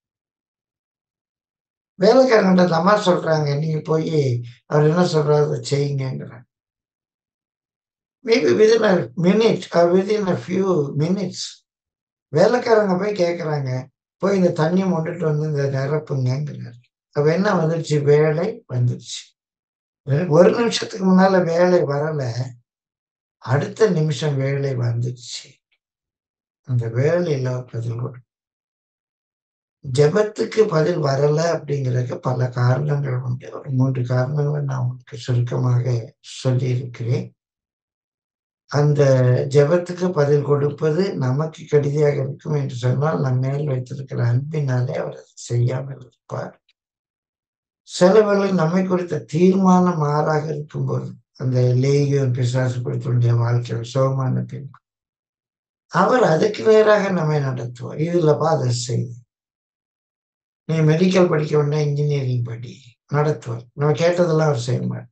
Speaker 3: வேலைக்காரங்கிட்ட அந்த அம்மா சொல்றாங்க, நீங்க போய் அவர் என்ன சொல்றாரு அதை செய்யுங்கிறாங்க. Maybe within a minute within a few minutes வேலைக்காரங்க போய் கேட்கறாங்க, போய் இந்த தண்ணி மொண்டுட்டு வந்து இந்த நிரப்புங்கிறாரு. அப்ப என்ன வந்துருச்சு? வேலை வந்துருச்சு. ஒரு நிமிஷத்துக்கு முன்னால வேலை வரல, அடுத்த நிமிஷம் வேலை வந்துருச்சு. அந்த வேலையில பதில் கொடு. ஜெபத்துக்கு பதில் வரல அப்படிங்கிறதுக்கு பல காரணங்கள் உண்டு. ஒரு மூன்று காரணங்களை நான் உங்களுக்கு சுருக்கமாக சொல்லி இருக்கிறேன். அந்த ஜெபத்துக்கு பதில் கொடுப்பது நமக்கு கடிதியாக இருக்கும் என்று சொன்னால், நம் மேல் வைத்திருக்கிற அன்பினாலே அவர் அதை செய்யாமல் இருப்பார். சில வேளை நம்மை குறித்த தீர்மானம் மாறாக இருக்கும்போது, அந்த லேகியோன் பிசாசு குறித்துடைய வாழ்க்கையில் சோகமான பின் அவர் அதுக்கு நேராக நம்மை நடத்துவார். இதுலப்பா அதை செய், நீ மெடிக்கல் படிக்க வேண்டாம், இன்ஜினியரிங் படி, நடத்துவார். நம்ம கேட்டதெல்லாம் அவர் செய்ய மாட்டார்.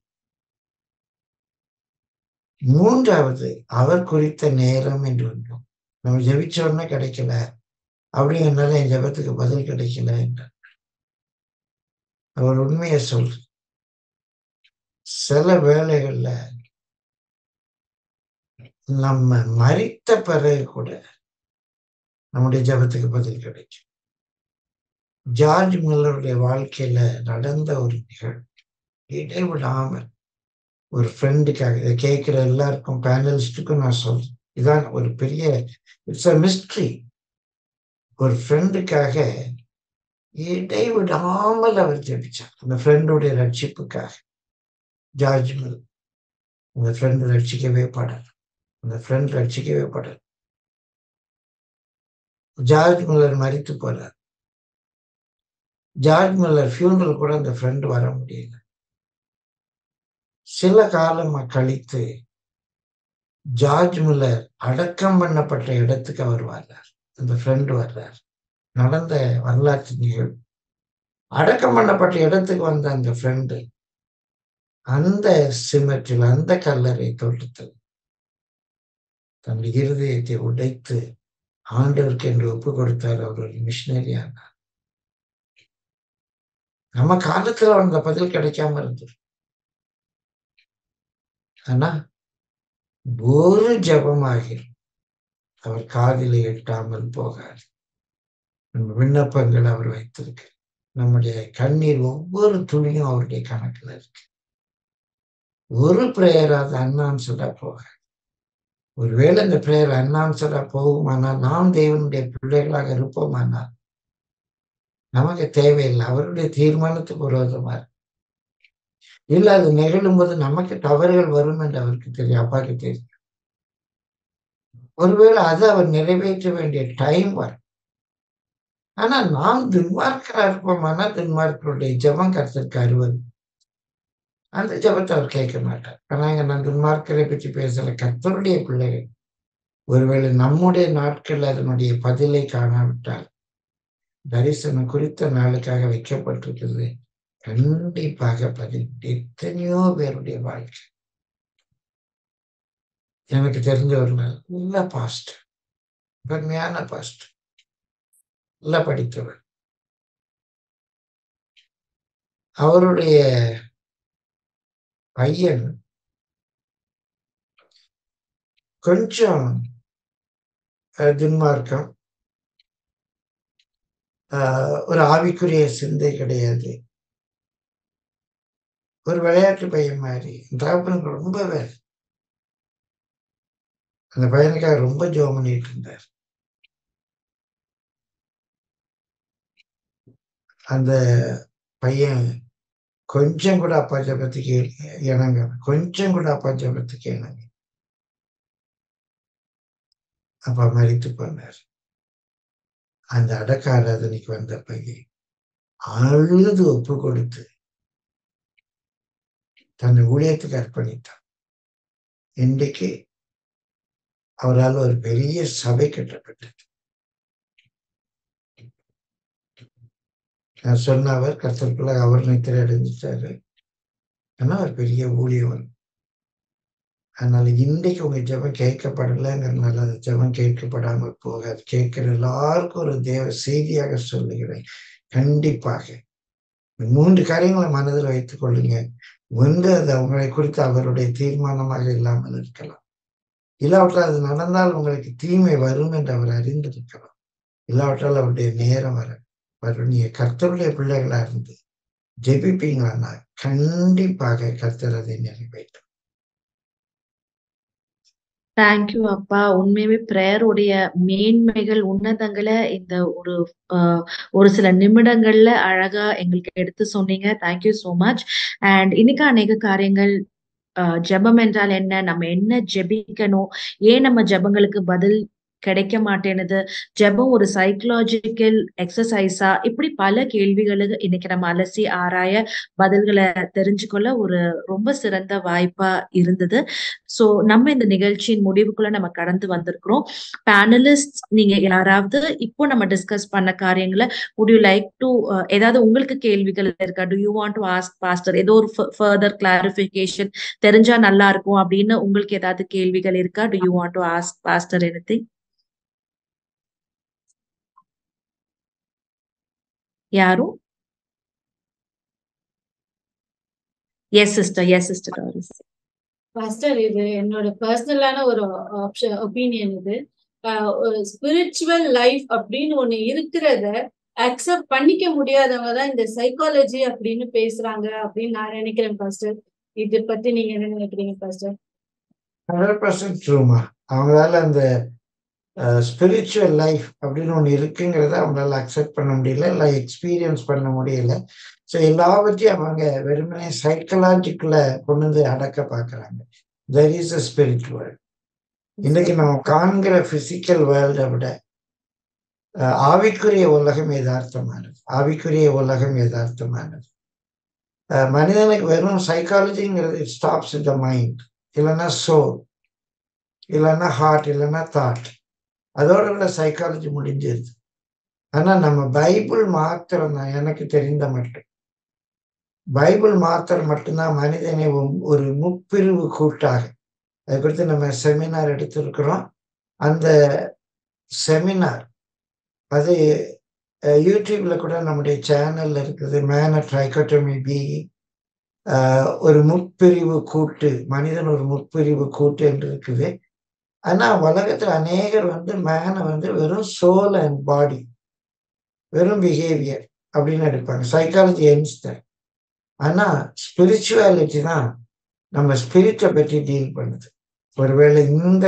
Speaker 3: மூன்றாவது, அவர் குறித்த நேரம் என்று ஒன்றும். நம்ம ஜெபிச்ச உடனே கிடைக்கல அப்படிங்கிறதுனால என் ஜெபத்துக்கு பதில் கிடைக்கல என்றார். அவர் உண்மையை சொல்ற, சில வேளைகள்ல நம்ம மரித்த பிறகு கூட நம்முடைய ஜெபத்துக்கு பதில் கிடைக்கும். ஜார்ஜ் மில்லருடைய வாழ்க்கையில நடந்த ஒரு நிகழ்வு, இடைவிடாமல் ஒரு ஃப்ரெண்டுக்காக, இதை கேட்கிற எல்லாருக்கும் பேனலிஸ்டுக்கும் நான் சொல்றேன், இதான் ஒரு பெரிய இட்ஸ் அ மிஸ்ட்ரி. ஒரு ஃப்ரெண்டுக்காக இடைவிடாமல் அவர் ஜெபிச்சார், அந்த ஃப்ரெண்டுடைய ரட்சிப்புக்காக. ஜார்ஜ் மில், அந்த ஃப்ரெண்டு ரட்சிக்கவே படல, அந்த ஃப்ரெண்ட் ரட்சிக்கவே படல. ஜார்ஜ் மில்லர் மரித்து போறார். ஜார்ஜ் மில்லர் ஃபியூனரல் கூட அந்த ஃப்ரெண்டு வர முடியல. சில காலம் கழித்து ஜார்ஜ் மில்லர் அடக்கம் பண்ணப்பட்ட இடத்துக்கு அவர் வர்றார், அந்த ஃப்ரெண்டு வர்றார். நடந்த வரலாற்று நிகழ்வு. அடக்கம் பண்ணப்பட்ட இடத்துக்கு வந்த அந்த ஃப்ரெண்டு அந்த சிமெற்றில், அந்த கல்லறை தோட்டத்தில் தன் இருதயத்தை உடைத்து ஆண்டவருக்கு என்று ஒப்பு கொடுத்தார். அவர் ஒரு மிஷினரி ஆனார். நம்ம காலத்துல அந்த பதில் கிடைக்காம இருந்தது. ஆனா ஒரு ஜெபமாக அவர் காதில் எட்டாமல் போகாது. நம்ம விண்ணப்பங்கள் அவர் வைத்திருக்கு. நம்முடைய கண்ணீர் ஒவ்வொரு துளியும் அவருடைய கணக்குல இருக்கு. ஒரு பிரேயர் அது அன்ஆன்சர்டா போகாது. ஒருவேளை இந்த பிரேயர் அன்ஆன்சர்டா போகுமானால், நாம் தேவனுடைய பிள்ளைகளாக இருப்போமானால் நமக்கு தேவையில்லை. அவருடைய தீர்மானத்துக்கு விரோதமா இருக்கு. இல்ல அது நிகழும் போது நமக்கு தவறுகள் வரும் என்று அவருக்கு தெரியும், அப்பாக்கு தெரியும். ஒருவேளை அது அவர் நிறைவேற்ற வேண்டிய டைம் வரும். ஆனா நாம் துன்மார்க்கரா இருப்போமானா, துன்மார்க்கருடைய ஜெபம் கர்த்தருக்கு அருவது. அந்த ஜெபத்தை அவர் கேட்க மாட்டார். ஆனா இங்க நான் துன்மார்க்கரை பற்றி பேசல, கர்த்தருடைய பிள்ளைகள். ஒருவேளை நம்முடைய நாட்கள் அதனுடைய பதிலை காணாவிட்டால், தரிசனம் குறித்த நாளுக்காக வைக்கப்பட்டிருக்கிறது, கண்டிப்பாக பதில். எத்தனையோ பேருடைய வாழ்க்கை. எனக்கு தெரிஞ்ச ஒரு நல்ல பாஸ்டர், உண்மையான பாஸ்டர், நல்லா படித்தவர். அவருடைய பையன் கொஞ்சம் துன்மார்க்கம், ஒரு ஆவிக்குரிய சிந்தை கிடையாது, ஒரு விளையாட்டு பையன் மாதிரி. தகப்பனுக்கு ரொம்ப வேலை. அந்த பையனுக்காக ரொம்ப ஜெபம் பண்ணிட்டு இருந்தார். அந்த பையன் கொஞ்சம் கூட அப்பா ஜெபத்துக்கு இணங்க, கொஞ்சம் கூட அப்பா ஜெபத்துக்கு இணங்க. அப்பா மரித்து போனார். அந்த அடக்க ஆராதனைக்கு வந்த பையன் அழுது ஒப்பு கொடுத்து தன்னை ஊழியத்துக்கு அர்ப்பணித்தான். இன்றைக்கு அவரால் ஒரு பெரிய சபை கட்டப்பட்டது. நான் சொன்ன அவர் கர்த்தருக்குள்ள அவர் நித்திரை அடைஞ்சிட்டாரு. ஆனா ஒரு பெரிய ஊழியவன். அதனால இன்றைக்கு உங்க ஜெபம் கேட்கப்படலைங்கிறதுனால அந்த ஜெபம் கேட்கப்படாமல் போகாது. கேட்கிற எல்லாருக்கும் ஒரு தேவ செய்தியாக சொல்லுகிறேன். கண்டிப்பாக மூன்று காரியங்களை மனதில் வைத்துக் கொள்ளுங்க. ஒன்று, அது அவங்களை குறித்து அவருடைய தீர்மானமாக இல்லாமல் இருக்கலாம். இல்லாவற்றால் அது நடந்தால் உங்களுக்கு தீமை வரும் என்று அவர் அறிந்திருக்கலாம். இல்லாவற்றால் அவருடைய நேரம் வர வரும். நீங்க கர்த்தருடைய பிள்ளைகளா இருந்து ஜெபிப்பீங்களா, கண்டிப்பாக கர்த்தர் அதை நிறைவேற்றும்.
Speaker 1: தேங்க்யூ அப்பா. உண்மையுமே பிரேயருடைய மேன்மைகள் உன்னதங்களை இந்த ஒரு ஆஹ் ஒரு சில நிமிடங்கள்ல அழகா எங்களுக்கு எடுத்து சொன்னீங்க. Thank you so much. அண்ட் இன்னைக்கு அநேக காரியங்கள், ஆஹ் ஜெபம் என்றால் என்ன, நம்ம என்ன ஜெபிக்கணும், ஏன் நம்ம ஜெபங்களுக்கு பதில் கிடைக்க மாட்டேனுது, ஜெபம் ஒரு சைக்கலாஜிக்கல் எக்ஸசைஸா, இப்படி பல கேள்விகளுக்கு இன்னைக்கு நம்ம அலசி ஆராய பதில்களை தெரிஞ்சுக்கொள்ள ஒரு ரொம்ப சிறந்த வாய்ப்பா இருந்தது. சோ நம்ம இந்த நிகழ்ச்சியின் முடிவுக்குள்ள நம்ம கடந்து வந்திருக்கிறோம். பேனலிஸ்ட் நீங்க யாராவது இப்போ நம்ம டிஸ்கஸ் பண்ண காரியங்களை would you like to uh, ஏதாவது உங்களுக்கு கேள்விகள் இருக்கா? do you want to ask pastor ஏதோ ஒரு further clarification தெரிஞ்சா நல்லா இருக்கும் அப்படின்னு உங்களுக்கு ஏதாவது கேள்விகள் இருக்கா? do you want to ask pastor anything? யாரும்? Yes sister, yes sister Doris.
Speaker 2: Pastor, இது என்னோட பர்சனலான ஒரு ஆப்ஷன் ஒப்பீனியன். இது ஸ்பிரிச்சுவல் லைஃப் அப்படின்னு ஒண்ணு இருக்கிறத அக்செப்ட் பண்ணிக்க முடியாதவங்க தான் இந்த சைக்காலஜி அப்படின்னு பேசுறாங்க அப்படின்னு நான் நினைக்கிறேன் பாஸ்டர். இதை பத்தி நீங்க என்ன நினைக்கிறீங்க பாஸ்டர்?
Speaker 3: Hundred percent ட்ரூமா. அவங்களால அந்த ஸ்பிரிச்சுவல் லைஃப் அப்படின்னு ஒன்று இருக்குங்கிறத அவங்களால அக்செப்ட் பண்ண முடியல, இல்லை எக்ஸ்பீரியன்ஸ் பண்ண முடியல. ஸோ எல்லாவற்றையும் அவங்க வெறுமனே சைக்கலாஜிக்கல கொண்டு வந்து அடக்க பார்க்குறாங்க. There is a spirit world. இன்னைக்கு நம்ம காண்கிற பிசிக்கல் வேர்ல்டை விட ஆவிக்குரிய உலகம் யதார்த்தமானது. ஆவிக்குரிய உலகம் யதார்த்தமானது. மனிதனுக்கு வெறும் சைக்காலஜிங்கிறது it stops in the mind, இல்லைன்னா சோல், இல்லைன்னா ஹார்ட், இல்லைன்னா தாட். அதோட விட சைக்காலஜி முடிஞ்சிருது. ஆனா நம்ம பைபிள் மாத்திரம் தான், எனக்கு தெரிந்த மட்டும் பைபிள் மாத்திரம் மட்டும்தான் மனிதனை ஒரு முப்பிரிவு கூட்டாக, அது குறித்து நம்ம செமினார் எடுத்திருக்கிறோம். அந்த செமினார் அது யூடியூப்ல கூட நம்முடைய சேனல்ல இருக்குது. மேன் அ ட்ரைகோட்டமி பீயிங், ஒரு முப்பிரிவு கூட்டு, மனிதன் ஒரு முப்பிரிவு கூட்டு என்று இருக்குது. ஆனா உலகத்துல அநேகர் வந்து மேனை வந்து வெறும் சோல் அண்ட் பாடி, வெறும் பிஹேவியர் அப்படின்னு எடுப்பாங்க. சைக்காலஜி என்ஸ்டர். ஆனா ஸ்பிரிச்சுவாலிட்டி தான் நம்ம ஸ்பிரிட்டை பற்றி டீல் பண்ணுது. ஒருவேளை இந்த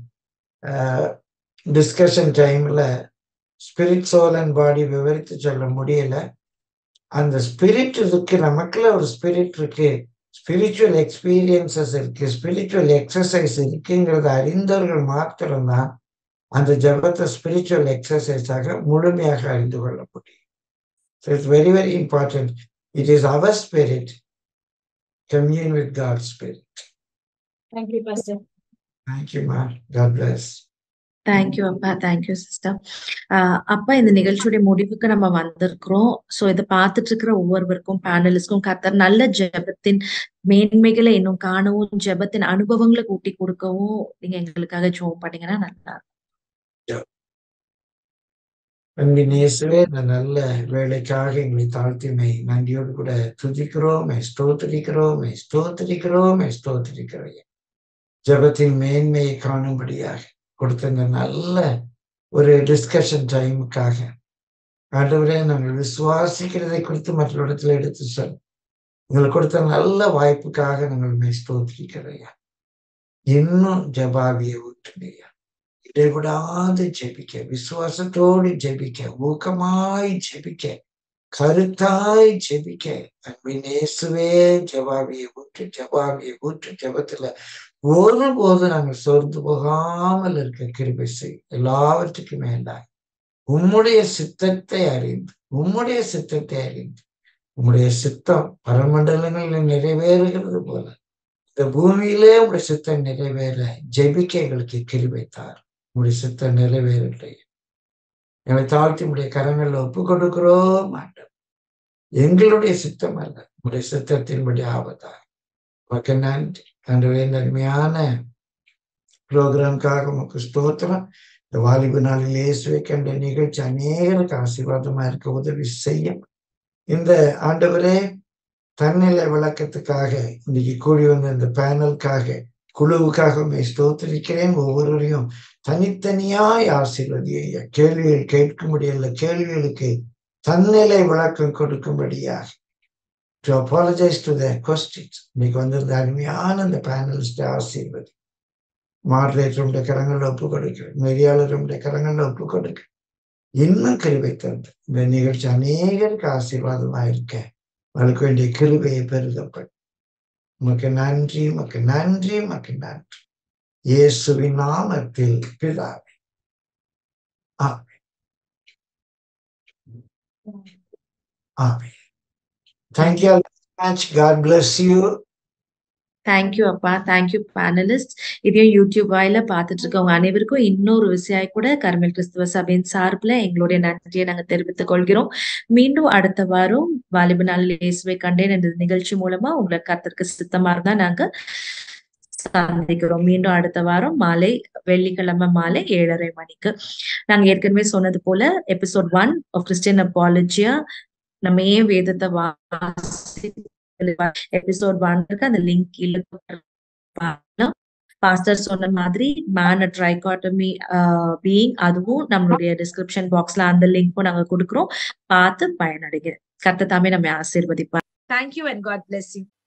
Speaker 3: டிஸ்கஷன் டைம்ல ஸ்பிரிட், சோல் அண்ட் பாடி விவரித்து சொல்ல முடியல. அந்த ஸ்பிரிட் இருக்கு, நமக்குள்ள ஒரு ஸ்பிரிட் இருக்கு, ஸ்பிரிச்சுவல் எக்ஸ்பீரியன்சஸ் இருக்கு, ஸ்பிரிச்சுவல் எக்ஸசைஸ் இருக்குங்கிறத அறிந்தவர்கள் மாத்திரம்தான் அந்த ஜபத்தை ஸ்பிரிச்சுவல் எக்ஸசைஸாக முழுமையாக அறிந்து கொள்ள முடியும். So it's very very important. It is our spirit commune with God spirit.
Speaker 2: Thank you pastor.
Speaker 3: Thank you ma. God bless.
Speaker 1: Thank you அப்பா, தேங்க்யூ சிஸ்டர். ஆஹ் அப்பா, இந்த நிகழ்ச்சியுடைய முடிவுக்கு நம்ம வந்திருக்கிறோம். சோ இதை பார்த்துட்டு இருக்கிற ஒவ்வொருவருக்கும், பேனலிஸ்டும் கர்த்தர் நல்ல ஜெபத்தின் மேன்மைகளை இன்னும் காணவும், ஜெபத்தின் அனுபவங்களை கூட்டி கொடுக்கவும் நீங்க எங்களுக்காக ஜெபம் பண்ணீங்கன்னா நல்லா இருக்கும்.
Speaker 3: அன்பின் இயேசுவே, இந்த நல்ல வேலைக்காக எங்களை தாழ்த்திமை நன்றியோடு கூட துதிக்கிறோம், ஸ்தோத்திரிக்கிறோம், ஸ்தோத்திரிக்கிறோம், ஸ்தோத்திரிக்கிறோம். ஜெபத்தின் மேன்மையை காணும்படியாக கொடுத்த இந்த நல்ல ஒரு டிஸ்கஷன் டைமுக்காக ஆண்டவரே, நாங்கள் விசுவாசிக்கிறதை குறித்து மற்றவரிடத்துல எடுத்து சொல் எங்களுக்கு கொடுத்த நல்ல வாய்ப்புக்காக நாங்கள் ஸ்தோத்திரிக்கிறோம். இன்னும் ஜபாவியை ஊற்றுங்கய்யா. இடைவிடாது ஜெபிக்க, விசுவாசத்தோடு ஜெபிக்க, ஊக்கமாய் ஜெபிக்க கருத்தாய் ஜெபிக்க அன்பின் இயேசுவே ஜெபாவியை ஊற்று ஜெபாவியை ஊற்று ஜெபத்துல ஒருபோது நாங்கள் சோர்ந்து போகாமல் இருக்க கிருபை செய். எல்லாவற்றுக்கும் மேலாய் உம்முடைய சித்தத்தை அறிந்து உம்முடைய சித்தத்தை அறிந்து உம்முடைய சித்தம் பரமண்டலங்களில் நிறைவேறுகிறது போல இந்த பூமியிலே உங்களுடைய சித்தம் நிறைவேற ஜெபிக்க எங்களுக்கு கிருபை தார். உங்களுடைய சித்தம் நிறைவேறலை எங்களை தாழ்த்தி உடைய கரங்களில் ஒப்பு கொடுக்கிறோம் மாட்டோம். எங்களுடைய சித்தம் அல்ல, உங்களுடைய சித்தத்தின்படி ஆவதா. உமக்கு நன்றி ஆண்டவரே. இந்த அருமையான ப்ரோக்ராம்காக உமக்கு ஸ்தோத்திரம். இந்த வாலிப நாளில் இயேசுவை கண்ட நிகழ்ச்சி அநேகருக்கு ஆசீர்வாதமா இருக்க உதவி செய்யும். இந்த ஆண்டவரே தன்னிலை விளக்கத்துக்காக இன்னைக்கு கூடி வந்த இந்த பேனலுக்காக குழுவுக்காக உண்மை ஸ்தோத்திரிக்கிறேன். ஒவ்வொருவரையும் தனித்தனியாய் ஆசீர்வதிய கேள்விகள் கேட்க முடியல கேள்விகளுக்கு தன்னிலை விளக்கம் கொடுக்கும்படியாக to apologize to their questions. இன்னைக்கு வந்திருந்த அருமையான இந்த பேனலிஸ்ட் ஆசீர்வதி. மாடரேட்டருடைய கரங்களில் ஒப்பு கொடுக்கிறேன், நெறியாளருடைய கரங்களில் ஒப்பு கொடுக்கிறேன். இன்னும் கிருபை தந்து இந்த நிகழ்ச்சி அநேகருக்கு ஆசீர்வாதமா இருக்க வளர்க்க வேண்டிய கிருபையை பெருகப்படும். உமக்கு நன்றி, உமக்கு நன்றி, உமக்கு நன்றி. இயேசுவின் நாமத்தில் பிதாவே, ஆமென், ஆமென். Thank you all very much. God bless you.
Speaker 1: Thank you அப்பா, தேங்க்யூ பேனலிஸ்ட். இதையும் யூடியூப் வாயில பார்த்துட்டு இருக்கவங்க அனைவருக்கும் இன்னொரு விஷயம் கூட கர்மேல் கிறிஸ்துவ சபையின் சார்பில் எங்களுடைய நன்றியை நாங்கள் தெரிவித்துக் கொள்கிறோம். மீண்டும் அடுத்த வாரம் வாலிப நாளில் இயேசுவை கண்டேன் என்ற நிகழ்ச்சி மூலமா உங்களை கர்த்தருக்கு சித்தமா இருந்தா நாங்க சந்திக்கிறோம். மீண்டும் அடுத்த வாரம் மாலை வெள்ளிக்கிழமை மாலை ஏழரை மணிக்கு. நாங்க ஏற்கனவே சொன்னது போல episode one of Christian apologia, நம்ம ஏன் வேதத்தை வாசி எபிசோட் ஒன் இருக்கு, அந்த லிங்க் பாஸ்டர் சொன்ன மாதிரி மேன் அ ட்ரைகாட்டமி பீயிங், அதுவும் நம்மளுடைய டிஸ்கிரிப்ஷன் பாக்ஸ்ல அந்த லிங்க்கும் நாங்க கொடுக்குறோம். பார்த்து பயனடைங்க. கர்த்தர் தாமே நம்ம ஆசீர்வதிப்பார். Thank you and God bless you.